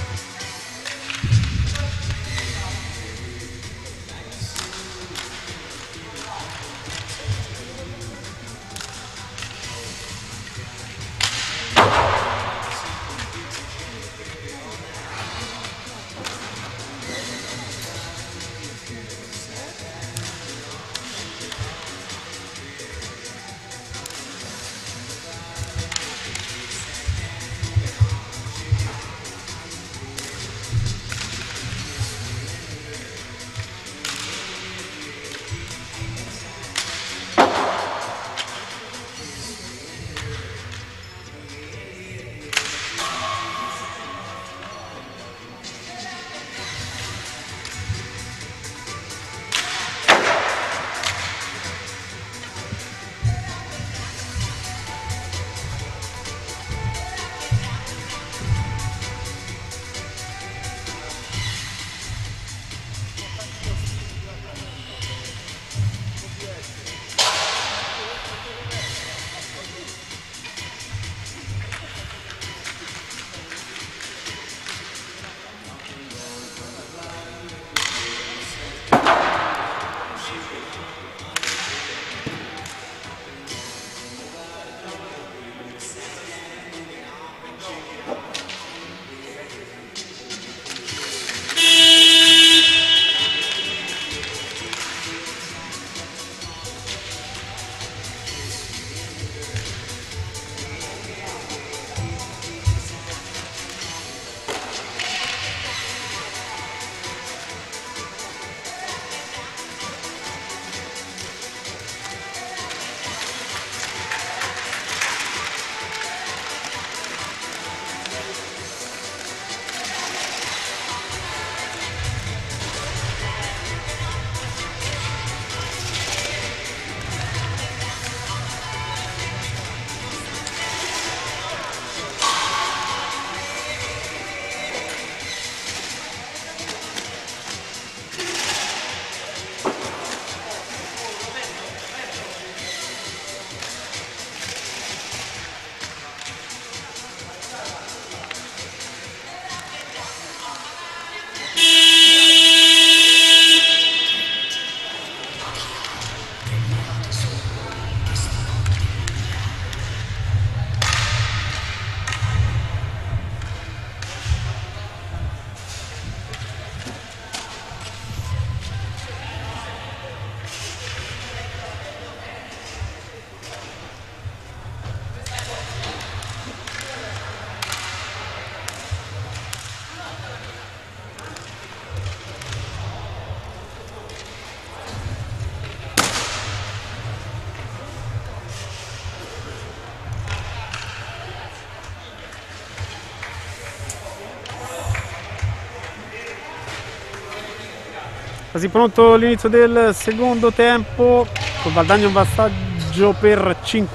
Quasi pronto l'inizio del secondo tempo, con Valdagno un vantaggio per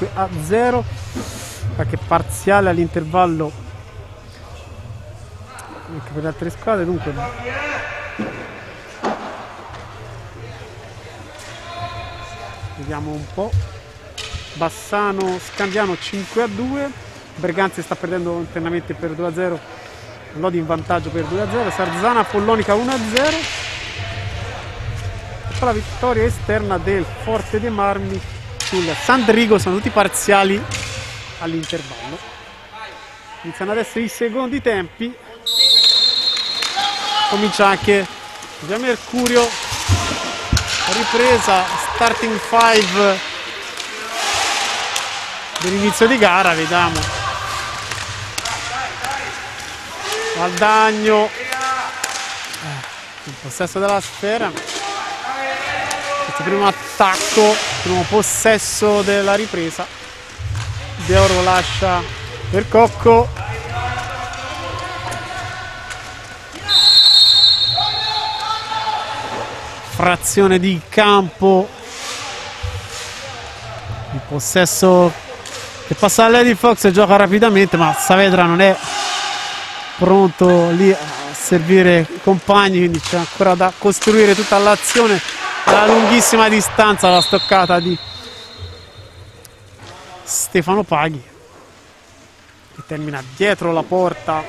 5-0, qualche parziale all'intervallo anche per le altre squadre. Dunque vediamo un po'. Bassano Scandiano 5-2, Berganzi sta perdendo internamente per 2-0, Lodi in vantaggio per 2-0, Sarzana Follonica 1-0. La vittoria esterna del Forte dei Marmi sul Sandrigo, sono tutti parziali all'intervallo. Iniziano adesso i secondi tempi, comincia anche Via Mercurio, ripresa, starting 5 dell'inizio di gara, vediamo. Valdagno in possesso della sfera. Questo primo attacco, primo possesso della ripresa. De Oro lascia per Cocco. Frazione di campo, il possesso che passa a Lady Fox e gioca rapidamente, ma Saavedra non è pronto lì a servire i compagni, quindi c'è ancora da costruire tutta l'azione alla lunghissima distanza. La stoccata di Stefano Paghi che termina dietro la porta,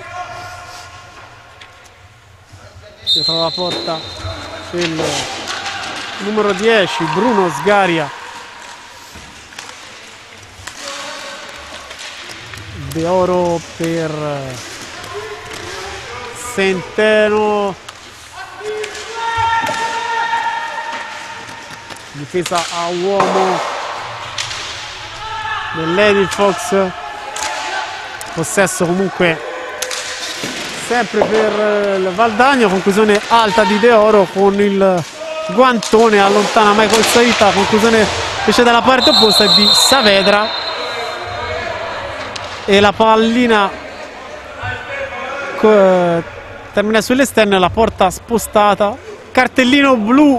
il numero 10 Bruno Sgaria. De Oro per Centeno, difesa a uomo del Lady Fox, possesso comunque sempre per il Valdagno. Conclusione alta di De Oro con il guantone, allontana Michael Saita. Conclusione invece dalla parte opposta di Saavedra, e la pallina termina sull'esterno, la porta spostata. Cartellino blu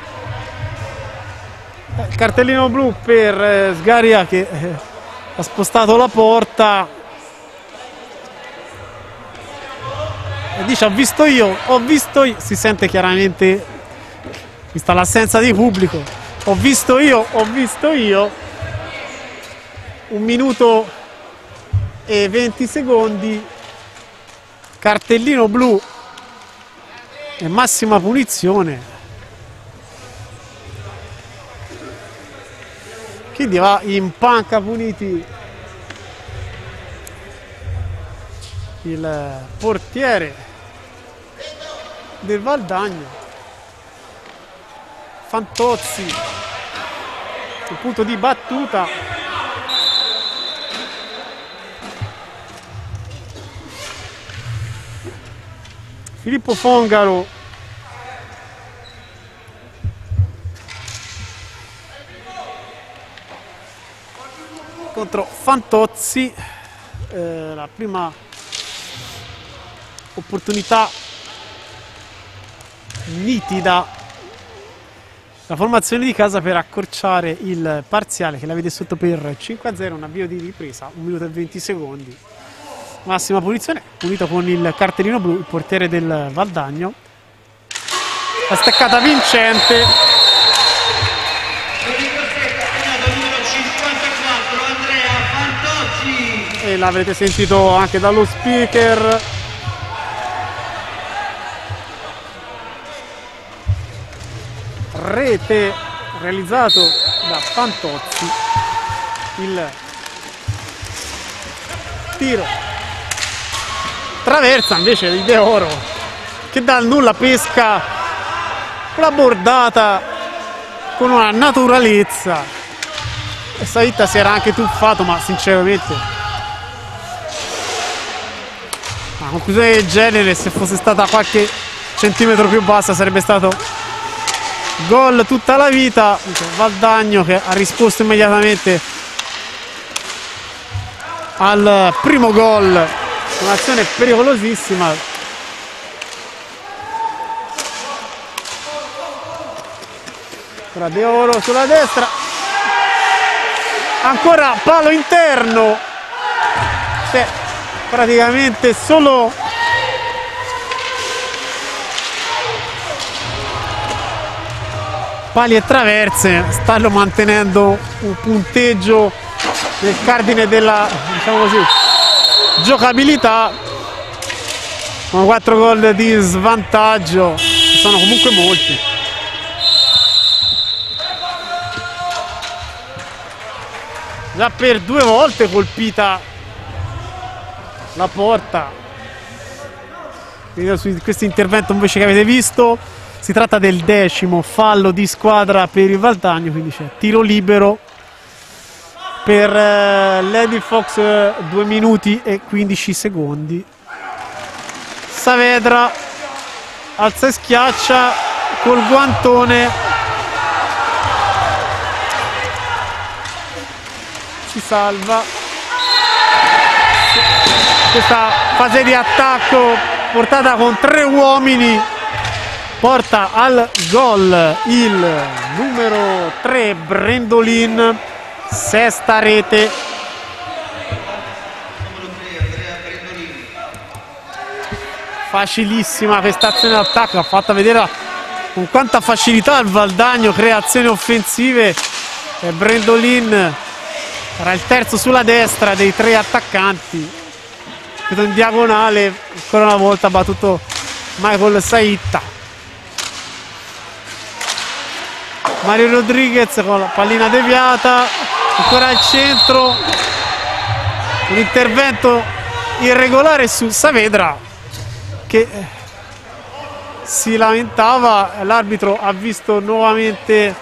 per Sgaria che ha spostato la porta e dice ho visto io, si sente chiaramente, vista l'assenza di pubblico, ho visto io. 1 minuto e 20 secondi, cartellino blu e massima punizione. Quindi va in panca puniti il portiere del Valdagno, Fantozzi, sul punto di battuta. Filippo Fongaro contro Fantozzi, la prima opportunità nitida, la formazione di casa per accorciare il parziale che la vede sotto per 5-0, un avvio di ripresa, 1 minuto e 20 secondi. Massima punizione, punito con il cartellino blu il portiere del Valdagno. La staccata vincente. E l'avrete sentito anche dallo speaker. Rete realizzato da Fantozzi. Il tiro traversa invece di De Oro, che dal nulla pesca la bordata con una naturalezza. E Saita si era anche tuffato, ma sinceramente una conclusione del genere, se fosse stata qualche centimetro più bassa, sarebbe stato gol tutta la vita. Valdagno che ha risposto immediatamente al primo gol, un'azione pericolosissima. Ora De Oro sulla destra, ancora palo interno, cioè praticamente solo pali e traverse stanno mantenendo un punteggio nel cardine della, diciamo così, giocabilità, con 4 gol di svantaggio, sono comunque molti. Già per 2 volte colpita la porta. Quindi su questo intervento invece che avete visto Si tratta del 10° fallo di squadra per il Valdagno, quindi c'è tiro libero per Lady Fox, 2 minuti e 15 secondi. Saavedra alza e schiaccia col guantone, si salva. Questa fase di attacco portata con 3 uomini porta al gol il numero 3 Brendolin, 6ª rete. Facilissima questa azione d'attacco, ha fatto vedere con quanta facilità il Valdagno crea azioni offensive, e Brendolin era il terzo sulla destra dei 3 attaccanti. In diagonale ancora una volta ha battuto Michael Saitta. Mario Rodriguez con la pallina deviata, ancora al centro, un intervento irregolare su Saavedra che si lamentava. L'arbitro ha visto nuovamente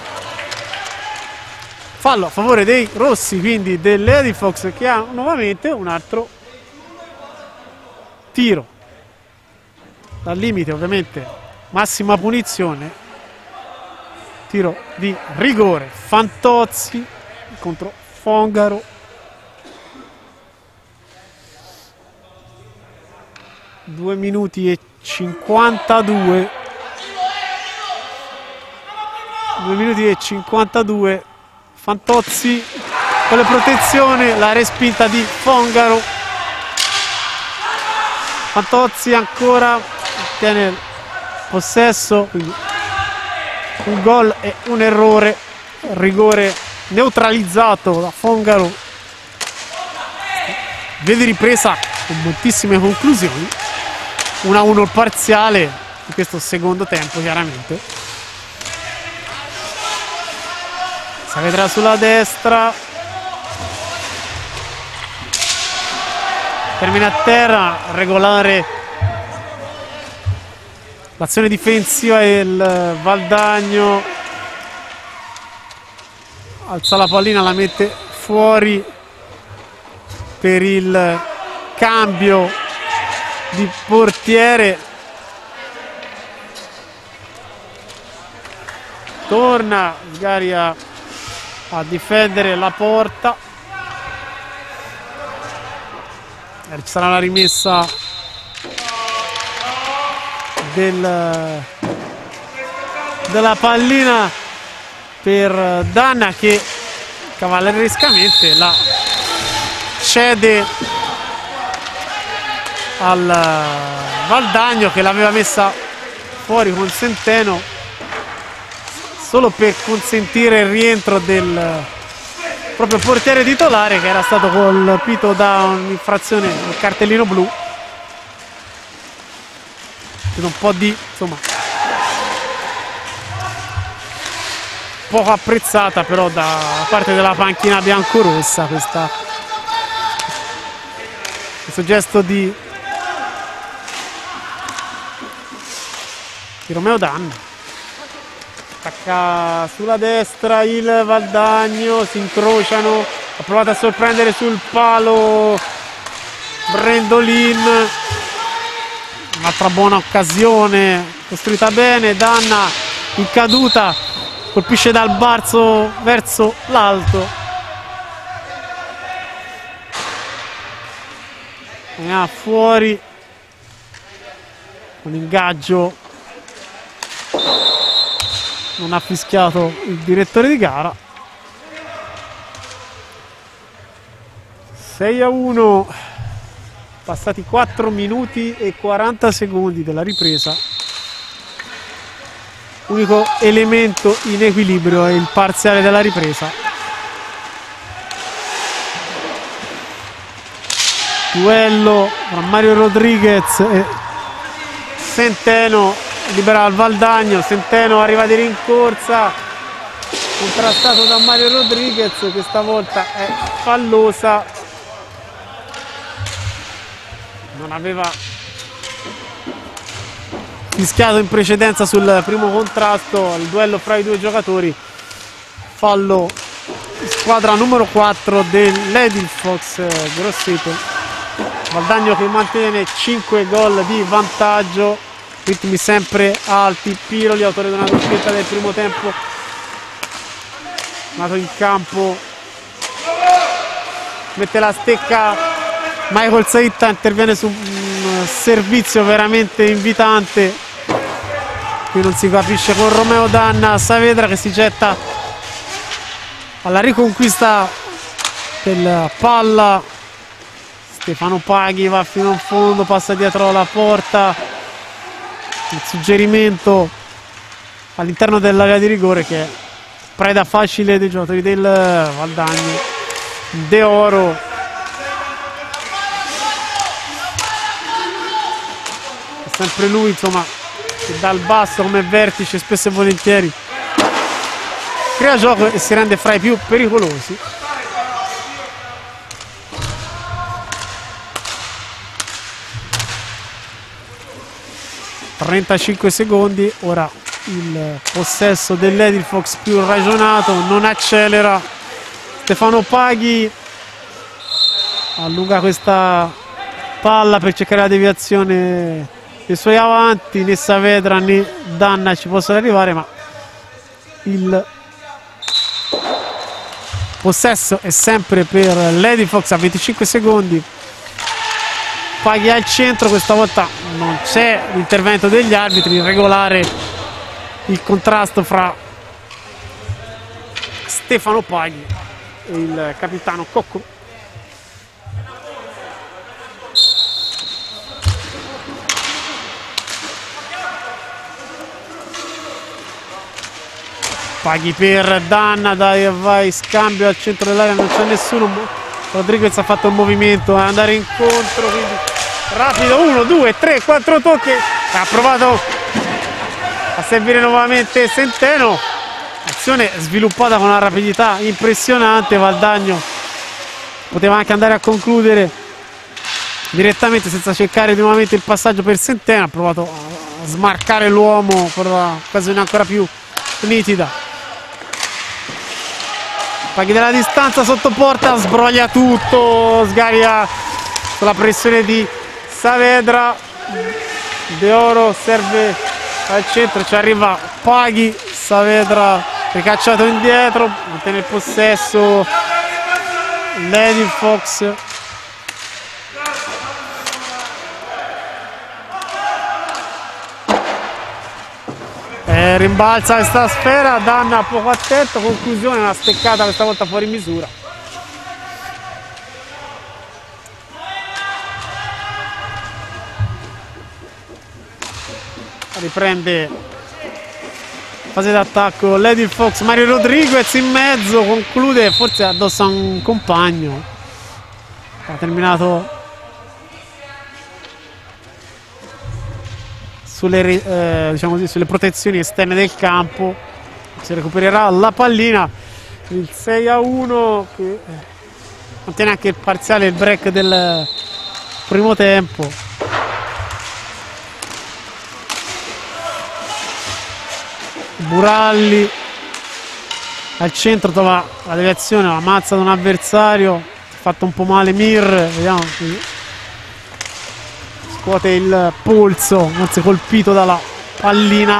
fallo a favore dei rossi, quindi del Lady Fox, che ha nuovamente un altro tiro dal limite, ovviamente massima punizione, tiro di rigore. Fantozzi contro Fongaro. Due minuti e 52. 2 minuti e 52. Fantozzi con la protezione, la respinta di Fongaro. Fantozzi ancora tiene il possesso, quindi un gol e un errore, rigore neutralizzato da Fongaro. Vedi ripresa con moltissime conclusioni, 1-1 il parziale in questo secondo tempo. Chiaramente Saavedra sulla destra, termina a terra, regolare l'azione difensiva del Valdagno, alza la pallina, la mette fuori per il cambio di portiere. Torna Sgaria a difendere la porta. Ci sarà la rimessa della pallina per Danna, che cavallerescamente la cede al Valdagno, che l'aveva messa fuori con Centeno solo per consentire il rientro del proprio portiere titolare, che era stato colpito da un'infrazione del cartellino blu. Un po' di, insomma, poco apprezzata però da parte della panchina biancorossa questo gesto di Romeo Danna. Attacca sulla destra il Valdagno, si incrociano, ha provato a sorprendere sul palo Brendolin, un'altra buona occasione costruita bene. Danna in caduta colpisce dal basso verso l'alto, e ha fuori un ingaggio. Non ha fischiato il direttore di gara. 6-1, passati 4 minuti e 40 secondi della ripresa. Unico elemento in equilibrio è il parziale della ripresa. Duello tra Mario Rodriguez e Centeno, libera il Valdagno. Centeno arriva di rincorsa, contrastato da Mario Rodriguez, che stavolta è fallosa. Non aveva fischiato in precedenza sul primo contrasto, il duello fra i due giocatori. Fallo squadra numero 4 dell'Edilfox Grosseto. Valdagno che mantiene 5 gol di vantaggio, ritmi sempre alti. Piroli, autore di una doppietta del primo tempo, nato in campo, mette la stecca Michael Saitta, interviene su un servizio veramente invitante. Qui non si capisce con Romeo Danna. Saavedra che si getta alla riconquista del palla. Stefano Paghi va fino in fondo, passa dietro la porta. Il suggerimento all'interno dell'area di rigore che è preda facile dei giocatori del Valdagno. De Oro è sempre lui, insomma, che dal basso come vertice spesso e volentieri crea gioco e si rende fra i più pericolosi. (35 secondi), ora il possesso dell'Edilfox più ragionato, non accelera. Stefano Paghi allunga questa palla per cercare la deviazione dei suoi avanti. Né Saavedra né Danna ci possono arrivare, ma il possesso è sempre per l'Edilfox a 25 secondi. Paghi al centro, questa volta non c'è l'intervento degli arbitri, regolare il contrasto fra Stefano Paghi e il capitano Cocco. Paghi per Danna, dai, vai, scambio al centro dell'area, non c'è nessuno. Rodriguez ha fatto un movimento a andare incontro, quindi rapido, 1, 2, 3, 4 tocchi. Ha provato a servire nuovamente Centeno. Azione sviluppata con una rapidità impressionante. Valdagno poteva anche andare a concludere direttamente senza cercare nuovamente il passaggio per Centeno. Ha provato a smarcare l'uomo per un'occasione ancora più nitida. Paghi della distanza sotto porta, sbroglia tutto, sgaria sulla pressione di Saavedra. De Oro serve al centro, ci arriva Paghi. Saavedra ricacciato indietro, mantiene il possesso l'Edilfox. Rimbalza questa sfera, Danna poco attento, conclusione, una steccata questa volta fuori misura. Riprende fase d'attacco l'Edilfox, Mario Rodriguez in mezzo, conclude forse addosso a un compagno. Ha terminato sulle, diciamo così, sulle protezioni esterne del campo. Si recupererà la pallina. Il 6-1 che mantiene anche il parziale, il break del primo tempo. Buralli al centro trova la deviazione, la mazza da un avversario, ha fatto un po' male Mir, vediamo, scuote il polso, anzi colpito dalla pallina,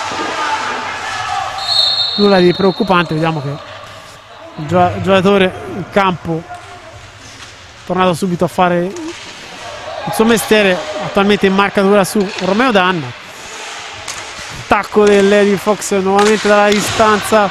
nulla di preoccupante. Vediamo che il giocatore in campo è tornato subito a fare il suo mestiere, attualmente in marcatura su Romeo Danna. Attacco dell'Edilfox nuovamente dalla distanza,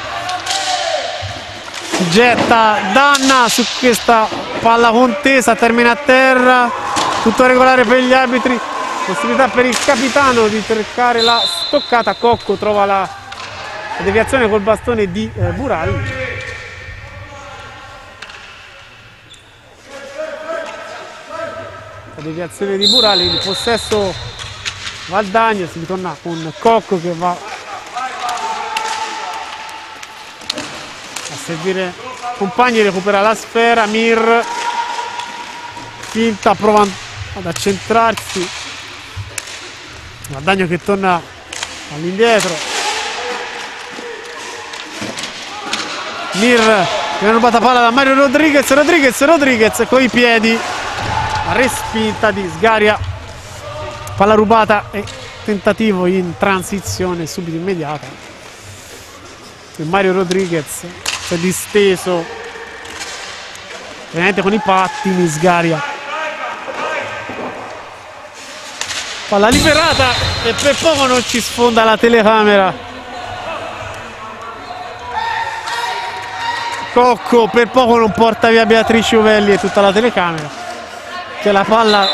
si getta Danna su questa palla contesa, termina a terra, tutto regolare per gli arbitri, possibilità per il capitano di cercare la stoccata. Cocco trova la deviazione col bastone di Buralli. La deviazione di Buralli, il possesso Valdagno, si ritorna con Cocco che va a servire compagni, recupera la sfera. Mir finta, prova ad accentrarsi, Valdagno che torna all'indietro. Mir viene rubata palla da Mario Rodriguez. Rodriguez con i piedi. Respinta di Sgaria. Palla rubata e tentativo in transizione subito immediata. E Mario Rodriguez si è disteso veramente con i pattini. Sgaria. Palla liberata e per poco non ci sfonda la telecamera. Cocco per poco non porta via Beatrice Ovelli e tutta la telecamera, che la palla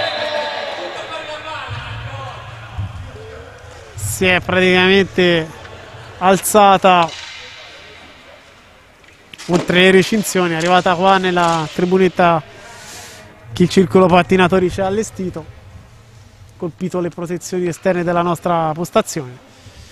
si è praticamente alzata oltre le recinzioni, è arrivata qua nella tribunetta che il circolo pattinatori ci ha allestito, colpito le protezioni esterne della nostra postazione.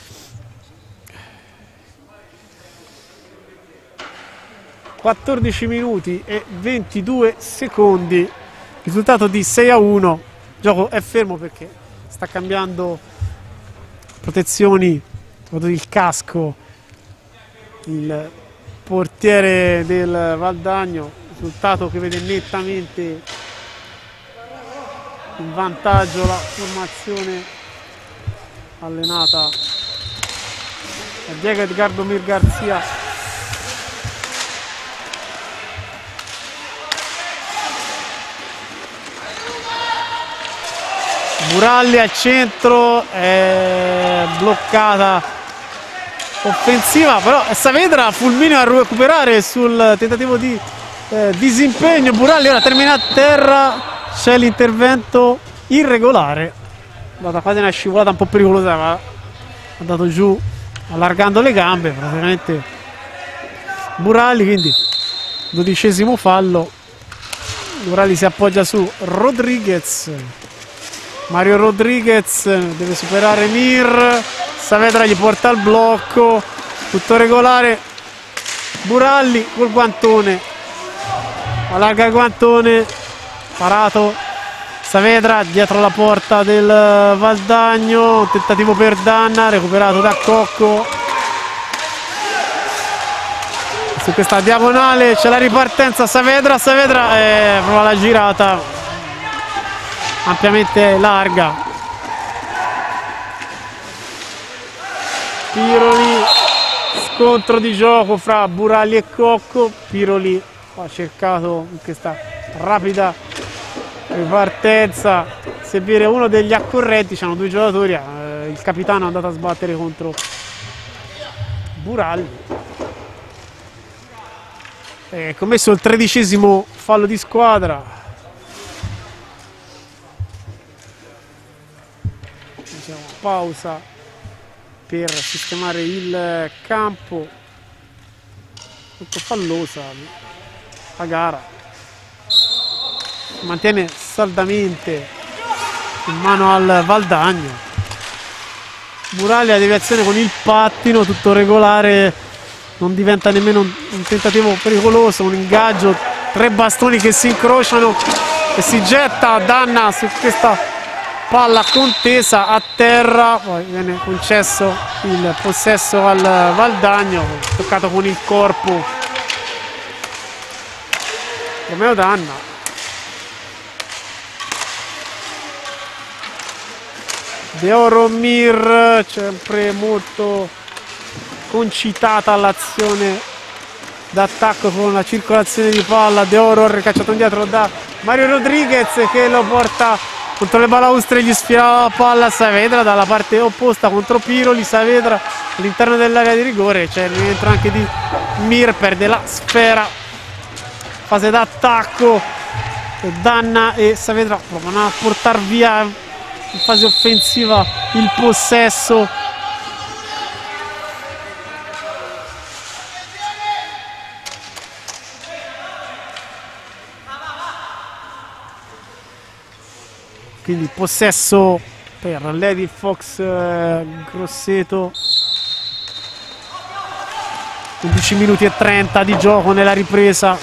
14 minuti e 22 secondi, risultato di 6-1. Il gioco è fermo perché sta cambiando protezioni, soprattutto il casco, il portiere del Valdagno, risultato che vede nettamente in vantaggio la formazione allenata da Diego Edgardo Mir Garzia. Buralli al centro, è bloccata offensiva, però Saavedra fulmina a recuperare sul tentativo di disimpegno. Buralli ora termina a terra, c'è l'intervento irregolare, è andata quasi una scivolata un po' pericolosa, ma è andato giù allargando le gambe praticamente Buralli, quindi 12° fallo. Buralli si appoggia su Rodriguez. Mario Rodriguez deve superare Mir, Saavedra gli porta al blocco, tutto regolare. Buralli col guantone, allarga il guantone, parato. Saavedra dietro la porta del Valdagno, tentativo per Danna, recuperato da Cocco. Su questa diagonale c'è la ripartenza. Saavedra prova la girata ampiamente larga. Piroli, scontro di gioco fra Buralli e Cocco. Piroli ha cercato in questa rapida ripartenza servire uno degli accorrenti, c'erano due giocatori, il capitano è andato a sbattere contro Buralli. Commesso il 13° fallo di squadra. Pausa per sistemare il campo, molto fallosa la gara, si mantiene saldamente in mano al Valdagno. Buralli la deviazione con il pattino, tutto regolare, non diventa nemmeno un tentativo pericoloso, un ingaggio, 3 bastoni che si incrociano e si getta Danna su questa palla contesa a terra, poi viene concesso il possesso al Valdagno, toccato con il corpo Romeo Danna. De Oro Mir, sempre molto concitata l'azione d'attacco con la circolazione di palla. De Oro ricacciato indietro da Mario Rodriguez che lo porta contro le balaustre, gli sfila la palla. Saavedra dalla parte opposta contro Piroli. Saavedra all'interno dell'area di rigore, c'è il rientro anche di Mir, perde la sfera, fase d'attacco, Danna e Saavedra provano a portare via in fase offensiva il possesso. Quindi possesso per Lady Fox Grosseto. 11 minuti e 30 di gioco nella ripresa.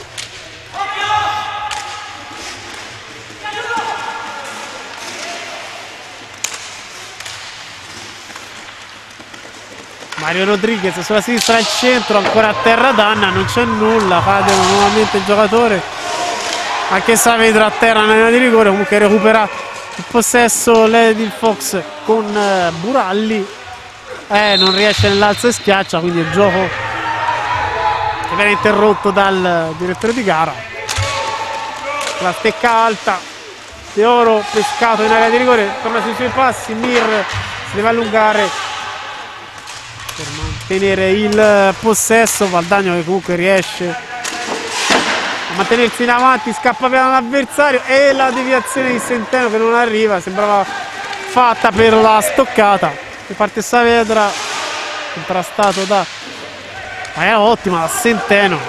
Mario Rodriguez sulla sinistra al centro, ancora a terra Danna, non c'è nulla, cade nuovamente il giocatore, anche Saavedra a terra nella di rigore. Comunque recupera il possesso Lady Fox con Buralli, non riesce nell'alzo e schiaccia, quindi il gioco che viene interrotto dal direttore di gara. La stecca alta, De Oro pescato in area di rigore, torna sui suoi passi, Mir si deve allungare per mantenere il possesso. Valdagno che comunque riesce a mantenersi in avanti, scappa via l'avversario e la deviazione di Centeno che non arriva, sembrava fatta per la stoccata. E parte Saavedra, contrastato da era ottima da Centeno,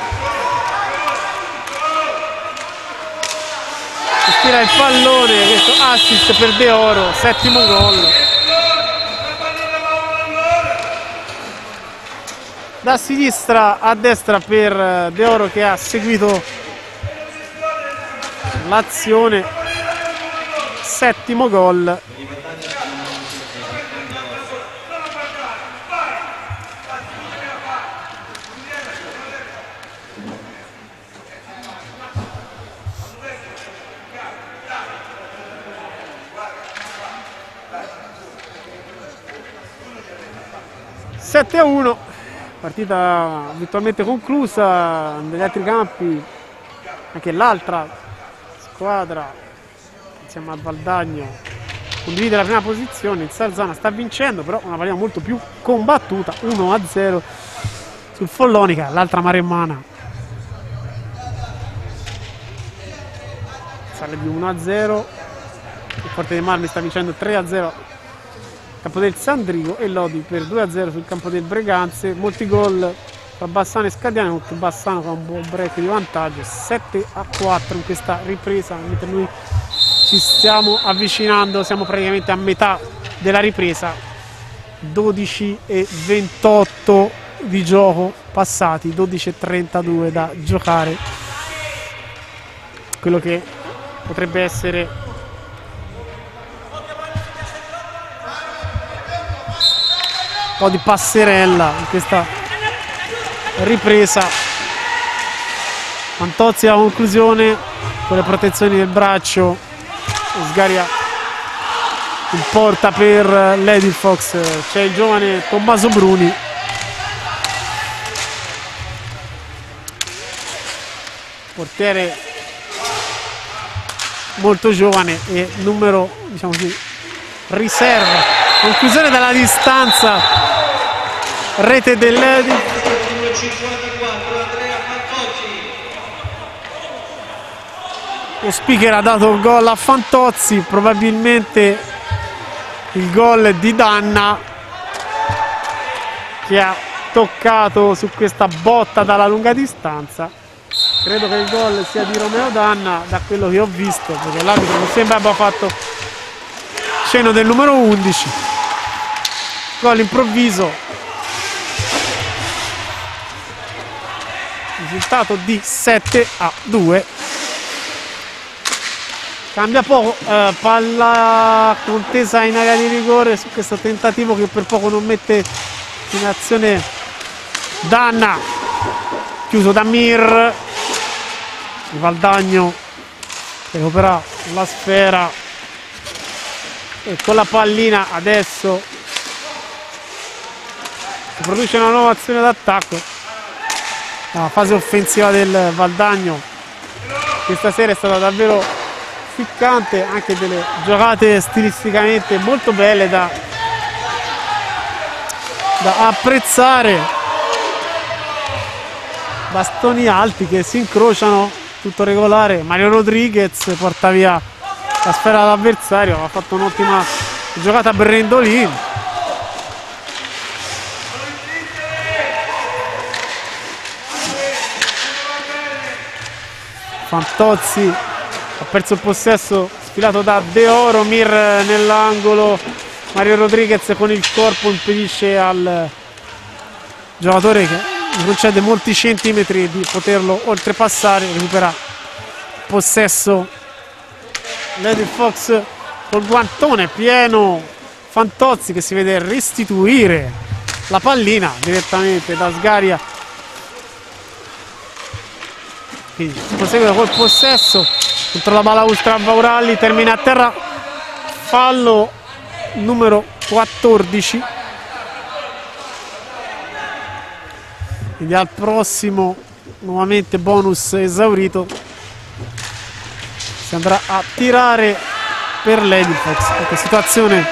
tira il pallone, questo assist per De Oro, settimo gol. Da sinistra a destra per De Oro che ha seguito l'azione, settimo gol. Sette a 1. Partita virtualmente conclusa. Negli altri campi anche l'altra squadra insieme al Valdagno condivide la prima posizione. Il Salzana sta vincendo, però una partita molto più combattuta, 1-0 sul Follonica, l'altra maremmana sale di 1-0. il Forte dei Marmi sta vincendo 3-0 campo del Sandrigo e Lodi per 2-0 sul campo del Breganze. Molti gol tra Bassano e Scadiani, molto Bassano con un buon break di vantaggio, 7-4 in questa ripresa, mentre noi ci stiamo avvicinando, siamo praticamente a metà della ripresa. 12:28 di gioco passati, 12:32 da giocare, quello che potrebbe essere un po' di passerella in questa ripresa. Fantozzi alla conclusione con le protezioni del braccio, sgaria in porta per Lady Fox. C'è il giovane Tommaso Bruni, portiere molto giovane e numero, diciamo così, riserva. Conclusione dalla distanza, rete del Lady. Numero 54, Andrea Fantozzi. Lo speaker ha dato il gol a Fantozzi, probabilmente il gol di Danna che ha toccato su questa botta dalla lunga distanza. Credo che il gol sia di Romeo Danna, da quello che ho visto, perché l'arbitro non sembra abbia fatto cenno del numero 11. Gol improvviso, risultato di 7-2. Cambia poco, palla contesa in area di rigore su questo tentativo che per poco non mette in azione Danna, chiuso da Mir. Il Valdagno recupera la sfera e con la pallina adesso si produce una nuova azione d'attacco. La fase offensiva del Valdagno questa sera è stata davvero ficcante, anche delle giocate stilisticamente molto belle da apprezzare, bastoni alti che si incrociano, tutto regolare. Mario Rodriguez porta via la sfera all'avversario, ha fatto un'ottima giocata Brendolin. Fantozzi ha perso il possesso, sfilato da De Oro, Mir nell'angolo, Mario Rodriguez con il corpo impedisce al giocatore che gli concede molti centimetri di poterlo oltrepassare. Recupera possesso Lady Fox col guantone pieno, Fantozzi che si vede restituire la pallina direttamente da Sgaria. Quindi si prosegue col possesso contro la balaustra Bauralli, termina a terra, fallo numero 14. Quindi al prossimo nuovamente bonus esaurito, si andrà a tirare per l'Edifox. Ecco, situazione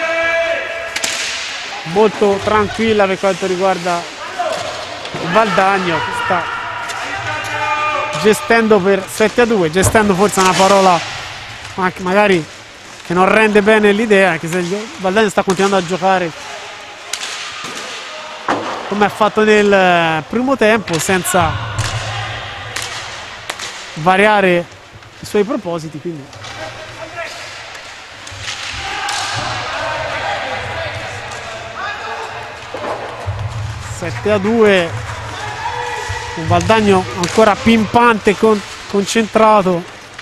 molto tranquilla per quanto riguarda il Valdagno, che sta gestendo per 7-2, gestendo forse una parola magari che non rende bene l'idea, anche se il Valdagno sta continuando a giocare come ha fatto nel primo tempo, senza variare i suoi propositi, quindi (7-2), un Valdagno ancora pimpante, concentrato,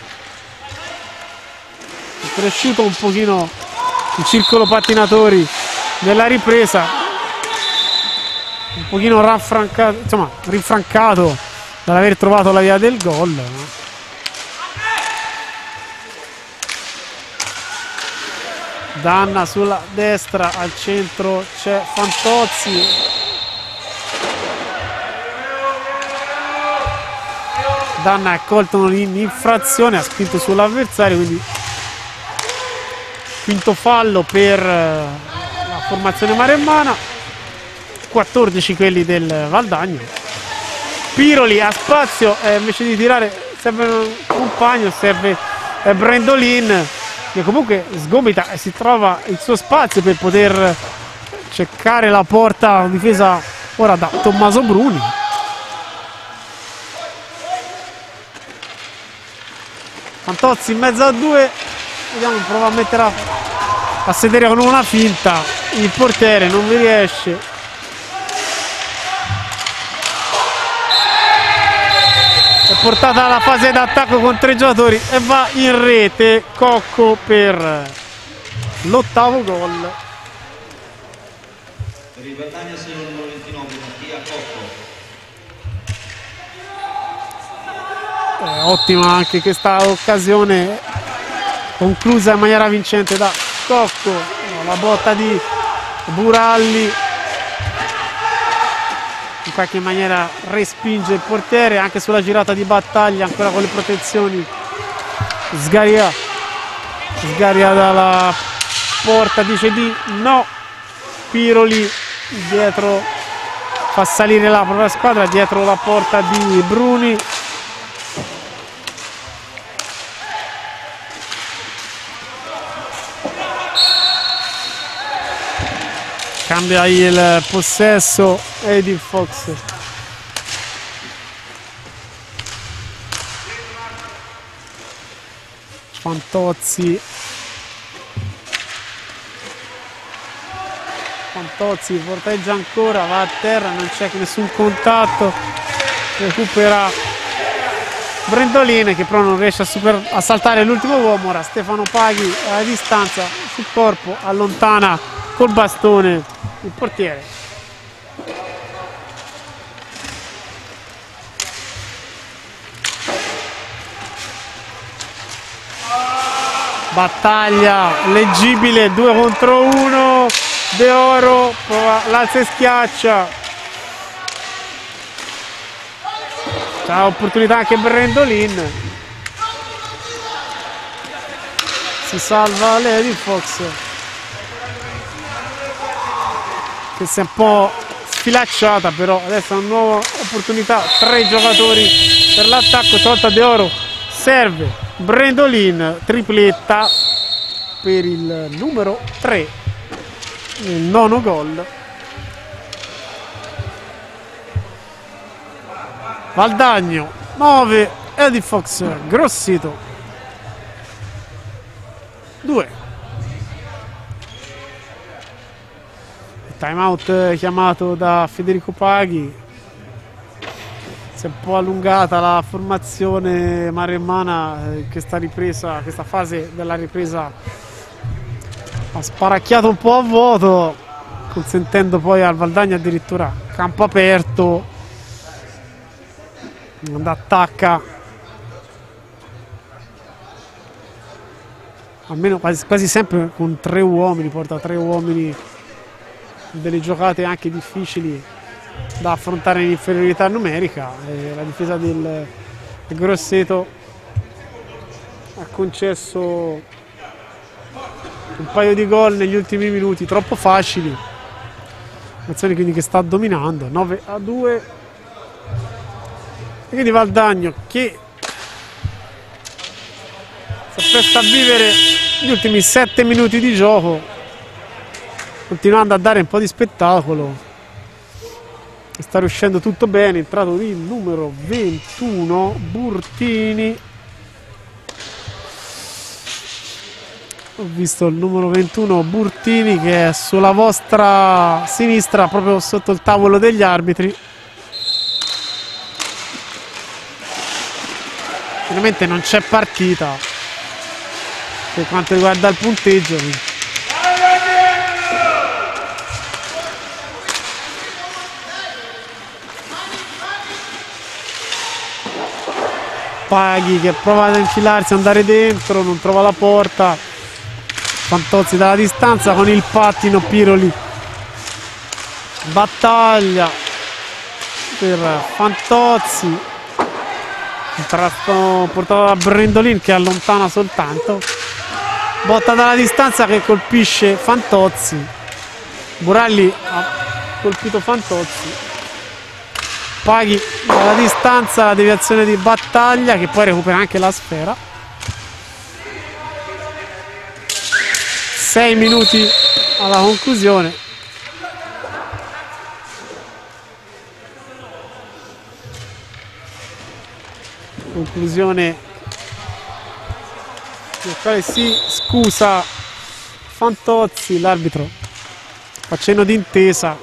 è cresciuto un pochino il circolo pattinatori della ripresa, un pochino raffrancato, insomma rinfrancato dall'aver trovato la via del gol, no? Danna sulla destra, al centro c'è Fantozzi, Danna ha colto in infrazione, ha spinto sull'avversario, quindi quinto fallo per la formazione maremmana. 14 quelli del Valdagno. Piroli ha spazio, invece di tirare serve un compagno, serve Brendolin, che comunque sgomita e si trova il suo spazio per poter cercare la porta difesa ora da Tommaso Bruni. Fantozzi in mezzo a due, vediamo, prova a mettere a sedere con una finta, il portiere non vi riesce. È portata alla fase d'attacco con 3 giocatori e va in rete Cocco per l'8º gol. Per il Valdagno segna il numero 29, Mattia Cocco. Ottima anche questa occasione, conclusa in maniera vincente da Cocco. La botta di Buralli in qualche maniera respinge il portiere, anche sulla girata di Battaglia, ancora con le protezioni. Sgaria dalla porta dice di no. Piroli dietro, fa salire la propria squadra dietro la porta di Bruni. Cambia il possesso Edifox. Fantozzi porteggia ancora, va a terra, non c'è nessun contatto, recupera Brendolin, che però non riesce a saltare l'ultimo uomo. Ora Stefano Paghi a distanza sul corpo allontana col bastone il portiere. Battaglia leggibile, 2 contro 1. De Oro prova, l'alza e schiaccia. C'ha opportunità anche Brendolin. Si salva l'Edifox, che si è un po' sfilacciata, però adesso è una nuova opportunità. 3 giocatori per l'attacco, tolta De Oro, serve Brendolin, tripletta per il numero 3, il 9º gol. Valdagno 9, Edifox Grossito 2. Time out chiamato da Federico Paghi. Si è un po' allungata la formazione maremmana, questa ripresa, questa fase della ripresa ha sparacchiato un po' a vuoto. consentendo poi al Valdagna addirittura campo aperto, non attacca, almeno quasi sempre con 3 uomini, porta 3 uomini, delle giocate anche difficili da affrontare in inferiorità numerica. E la difesa del Grosseto ha concesso un paio di gol negli ultimi minuti troppo facili, Mazzoni quindi che sta dominando 9-2, e quindi Valdagno che si appresta a vivere gli ultimi 7 minuti di gioco, continuando a dare un po' di spettacolo. Sta riuscendo tutto bene. È entrato il numero 21 Burtini. Ho visto il numero 21 Burtini che è sulla vostra sinistra, proprio sotto il tavolo degli arbitri. Ovviamente non c'è partita per quanto riguarda il punteggio. Paghi che prova ad infilarsi, andare dentro, non trova la porta. Fantozzi dalla distanza con il pattino, Piroli battaglia per Fantozzi, portato da Brendolin che allontana soltanto, botta dalla distanza che colpisce Fantozzi. Buralli ha colpito Fantozzi. Paghi dalla distanza, la deviazione di Battaglia che poi recupera anche la sfera. 6 minuti alla conclusione. Conclusione nel quale si scusa Fantozzi, l'arbitro fa cenno d'intesa,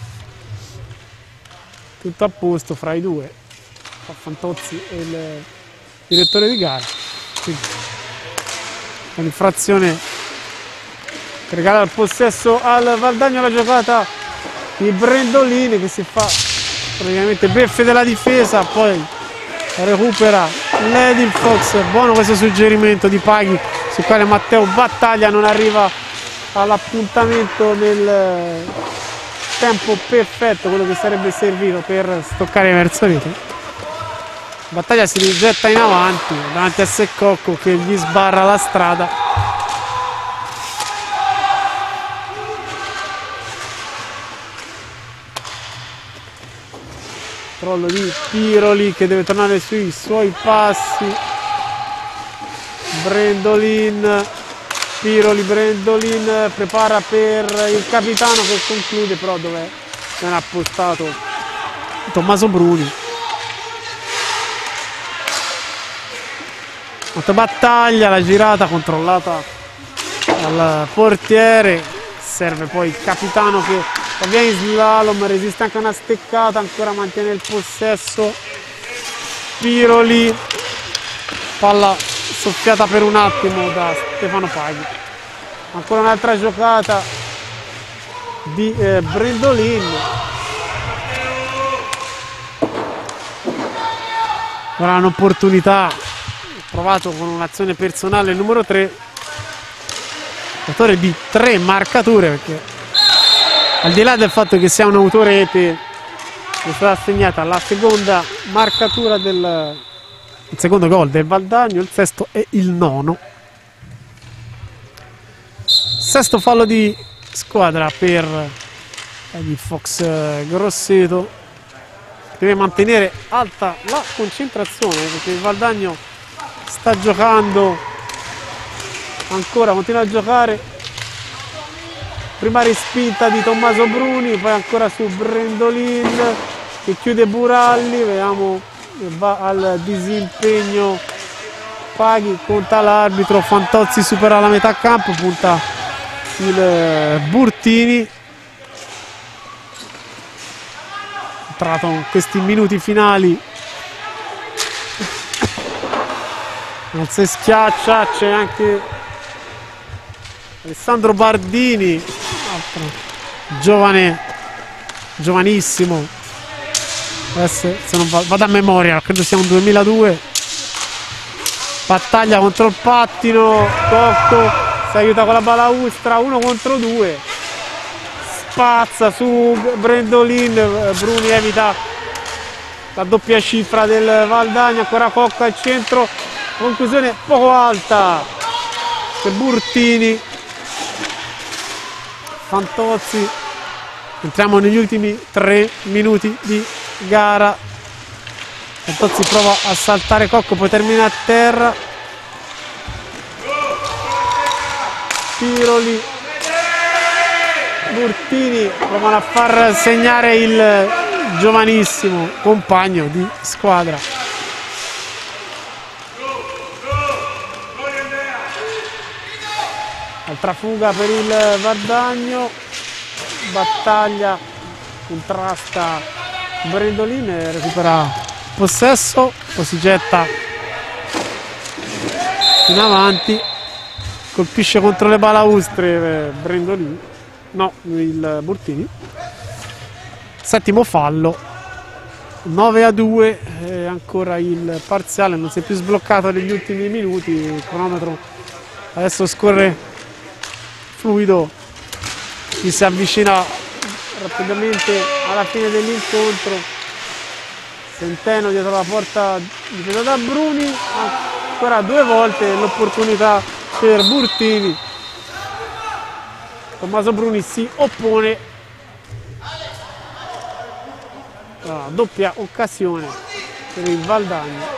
tutto a posto fra i due, Fantozzi e il direttore di gara. Quindi l'infrazione che regala il possesso al Valdagno, la giocata di Brendolini che si fa praticamente beffe della difesa, poi recupera l'Edil Fox. Buono questo suggerimento di Paghi, sul quale Matteo Battaglia non arriva all'appuntamento nel tempo perfetto, quello che sarebbe servito per stoccare verso rete. Battaglia si rigetta in avanti davanti a Seccocco che gli sbarra la strada. Controllo di Piroli che deve tornare sui suoi passi. Brendolin, Piroli, Brendolin prepara per il capitano che conclude, però dove non ha postato Tommaso Bruni. Molto Battaglia, la girata controllata dal portiere, serve poi il capitano che va in slalom, resiste anche una steccata, ancora mantiene il possesso. Piroli, palla soffiata per un attimo da Stefano Paghi. Ancora un'altra giocata di Brendolin. Ora un'opportunità, provato con un'azione personale il numero 3, autore di 3 marcature, perché al di là del fatto che sia un autorete, è stata assegnata la seconda marcatura il secondo gol del Valdagno, il sesto e il nono. Sesto fallo di squadra per il Fox Grosseto. Deve mantenere alta la concentrazione perché il Valdagno sta giocando ancora, continua a giocare. Prima respinta di Tommaso Bruni, poi ancora su Brendolin che chiude Buralli, vediamo che va al disimpegno Paghi, conta l'arbitro, Fantozzi supera la metà campo, punta il Burtini, entrato in questi minuti finali, non si schiaccia, c'è anche Alessandro Bardini, giovanissimo. Adesso, se non vado a memoria, credo sia un 2002. Battaglia contro il pattino, Cocco si aiuta con la balaustra, 1 contro 2. Spazza su Brendolin, Bruni evita la doppia cifra del Valdagno, ancora Cocco al centro, conclusione poco alta per Burtini. Fantozzi, entriamo negli ultimi 3 minuti di gara. Fantozzi prova a saltare Cocco, poi termina a terra. Tiroli, Burtini provano a far segnare il giovanissimo compagno di squadra. Altra fuga per il Valdagno, battaglia, contrasta Brendolin e recupera possesso, poi si getta in avanti, colpisce contro le balaustre Brendolin, no, il Burtini. Settimo fallo, 9-2, ancora il parziale, non si è più sbloccato negli ultimi minuti, il cronometro adesso scorre fluido, ci si avvicina rapidamente alla fine dell'incontro. Centeno dietro la porta difesa da Bruni, ancora 2 volte l'opportunità per Burtini. Tommaso Bruni si oppone, doppia occasione per il Valdagno.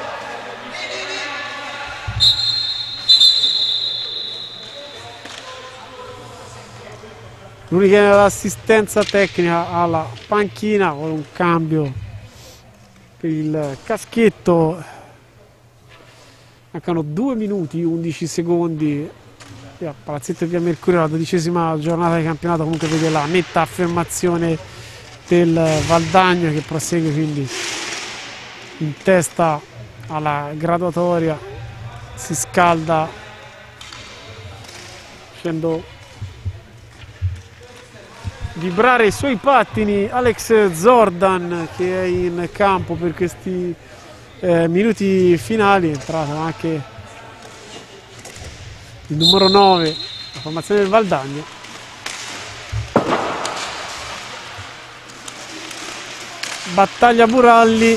Bruni chiede l'assistenza tecnica alla panchina con un cambio per il caschetto. Mancano 2 minuti 11 secondi. Palazzetto via Mercurio, la 12ª giornata di campionato, comunque vede la netta affermazione del Valdagno che prosegue quindi in testa alla graduatoria, si scalda facendo vibrare i suoi pattini Alex Zordan, che è in campo per questi minuti finali. È entrato anche il numero 9, la formazione del Valdagno. Battaglia Buralli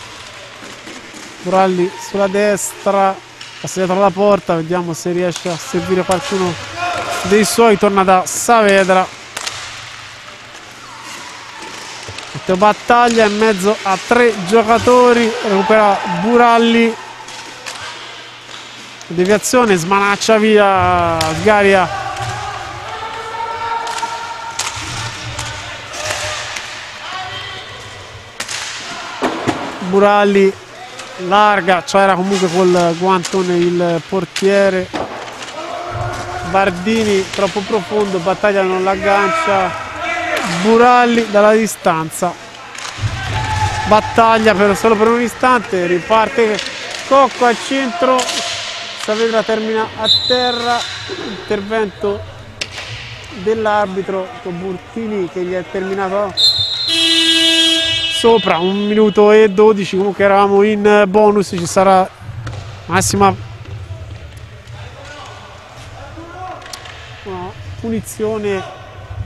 sulla destra, passa dietro la porta, vediamo se riesce a servire qualcuno dei suoi. Torna da Saavedra. Battaglia in mezzo a 3 giocatori, recupera Buralli, deviazione, smanaccia via Sgaria. Buralli larga, cioè era comunque col guantone il portiere. Bardini troppo profondo, Battaglia non l'aggancia. Buralli dalla distanza, Battaglia solo per un istante, riparte Cocco al centro, Saavedra termina a terra, intervento dell'arbitro con Burtini che gli è terminato sopra. 1 minuto e 12, comunque eravamo in bonus, ci sarà massima punizione.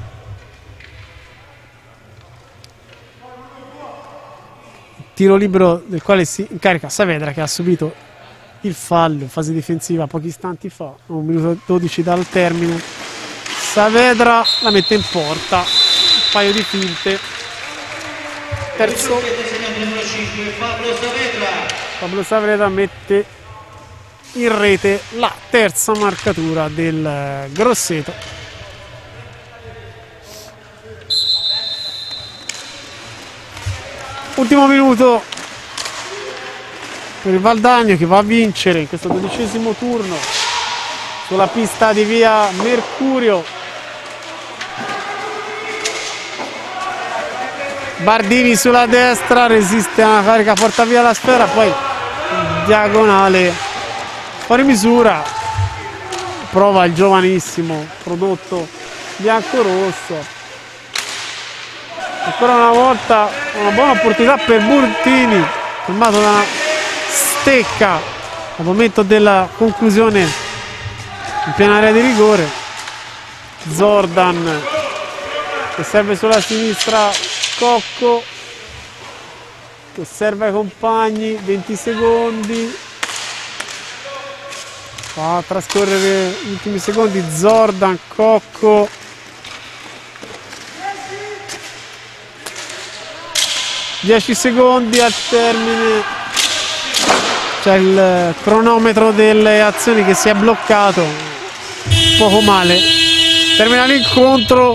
Tiro libero del quale si incarica Saavedra, che ha subito il fallo in fase difensiva pochi istanti fa, 1 minuto e 12 dal termine. Saavedra la mette in porta, un paio di finte. Terzo, Pablo Saavedra mette in rete la terza marcatura del Grosseto. Ultimo minuto per il Valdagno, che va a vincere in questo 12° turno sulla pista di via Mercurio. Bardini sulla destra, resiste a una carica, porta via la sfera, poi in diagonale fuori misura, prova il giovanissimo prodotto bianco-rosso ancora una volta una buona opportunità per Burtini, fermato da una stecca al momento della conclusione in piena area di rigore. Zordan che serve sulla sinistra, Cocco che serve ai compagni, 20 secondi, fa trascorrere gli ultimi secondi. Zordan, Cocco, (10 secondi al termine). C'è il cronometro delle azioni che si è bloccato, poco male. Termina l'incontro.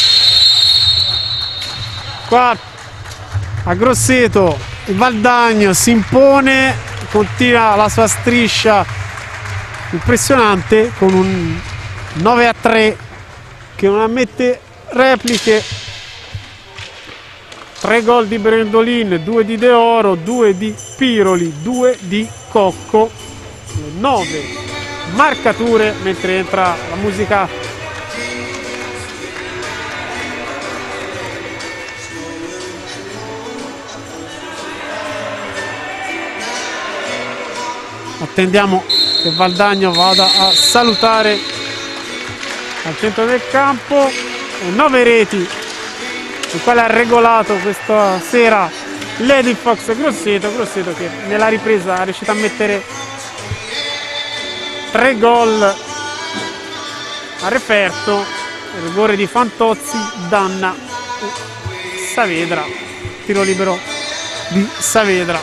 Qua a Grosseto il Valdagno si impone, continua la sua striscia impressionante con un 9-3 che non ammette repliche. 3 gol di Brendolin, 2 di De Oro, 2 di Piroli, 2 di Cocco, 9 marcature, mentre entra la musica attendiamo che Valdagno vada a salutare al centro del campo. 9 reti, il quale ha regolato questa sera l'Edifox Grosseto che nella ripresa è riuscito a mettere 3 gol a referto. Il rigore di Fantozzi, Danna e Saavedra, tiro libero di Saavedra.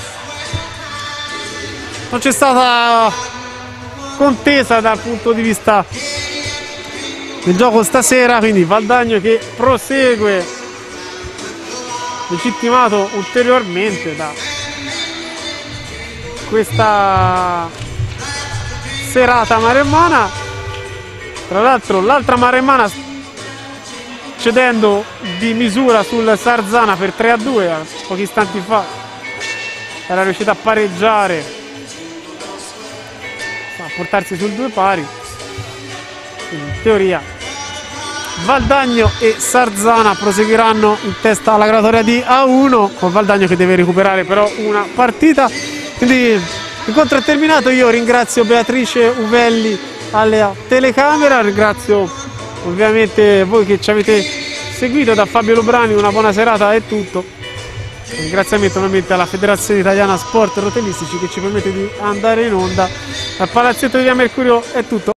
Non c'è stata contesa dal punto di vista del gioco stasera, quindi Valdagno che prosegue, legittimato ulteriormente da questa serata maremmana. Tra l'altro l'altra maremmana cedendo di misura sul Sarzana per 3-2 pochi istanti fa, era riuscita a pareggiare, a portarsi sul 2 pari. Quindi in teoria Valdagno e Sarzana proseguiranno in testa alla graduatoria di A1, con Valdagno che deve recuperare però una partita. Quindi l'incontro è terminato. Io ringrazio Beatrice Uvelli alla telecamera, ringrazio ovviamente voi che ci avete seguito. Da Fabio Lobrani una buona serata è tutto. Un ringraziamento ovviamente alla Federazione Italiana Sport Rotelistici che ci permette di andare in onda. Dal palazzetto di Via Mercurio è tutto.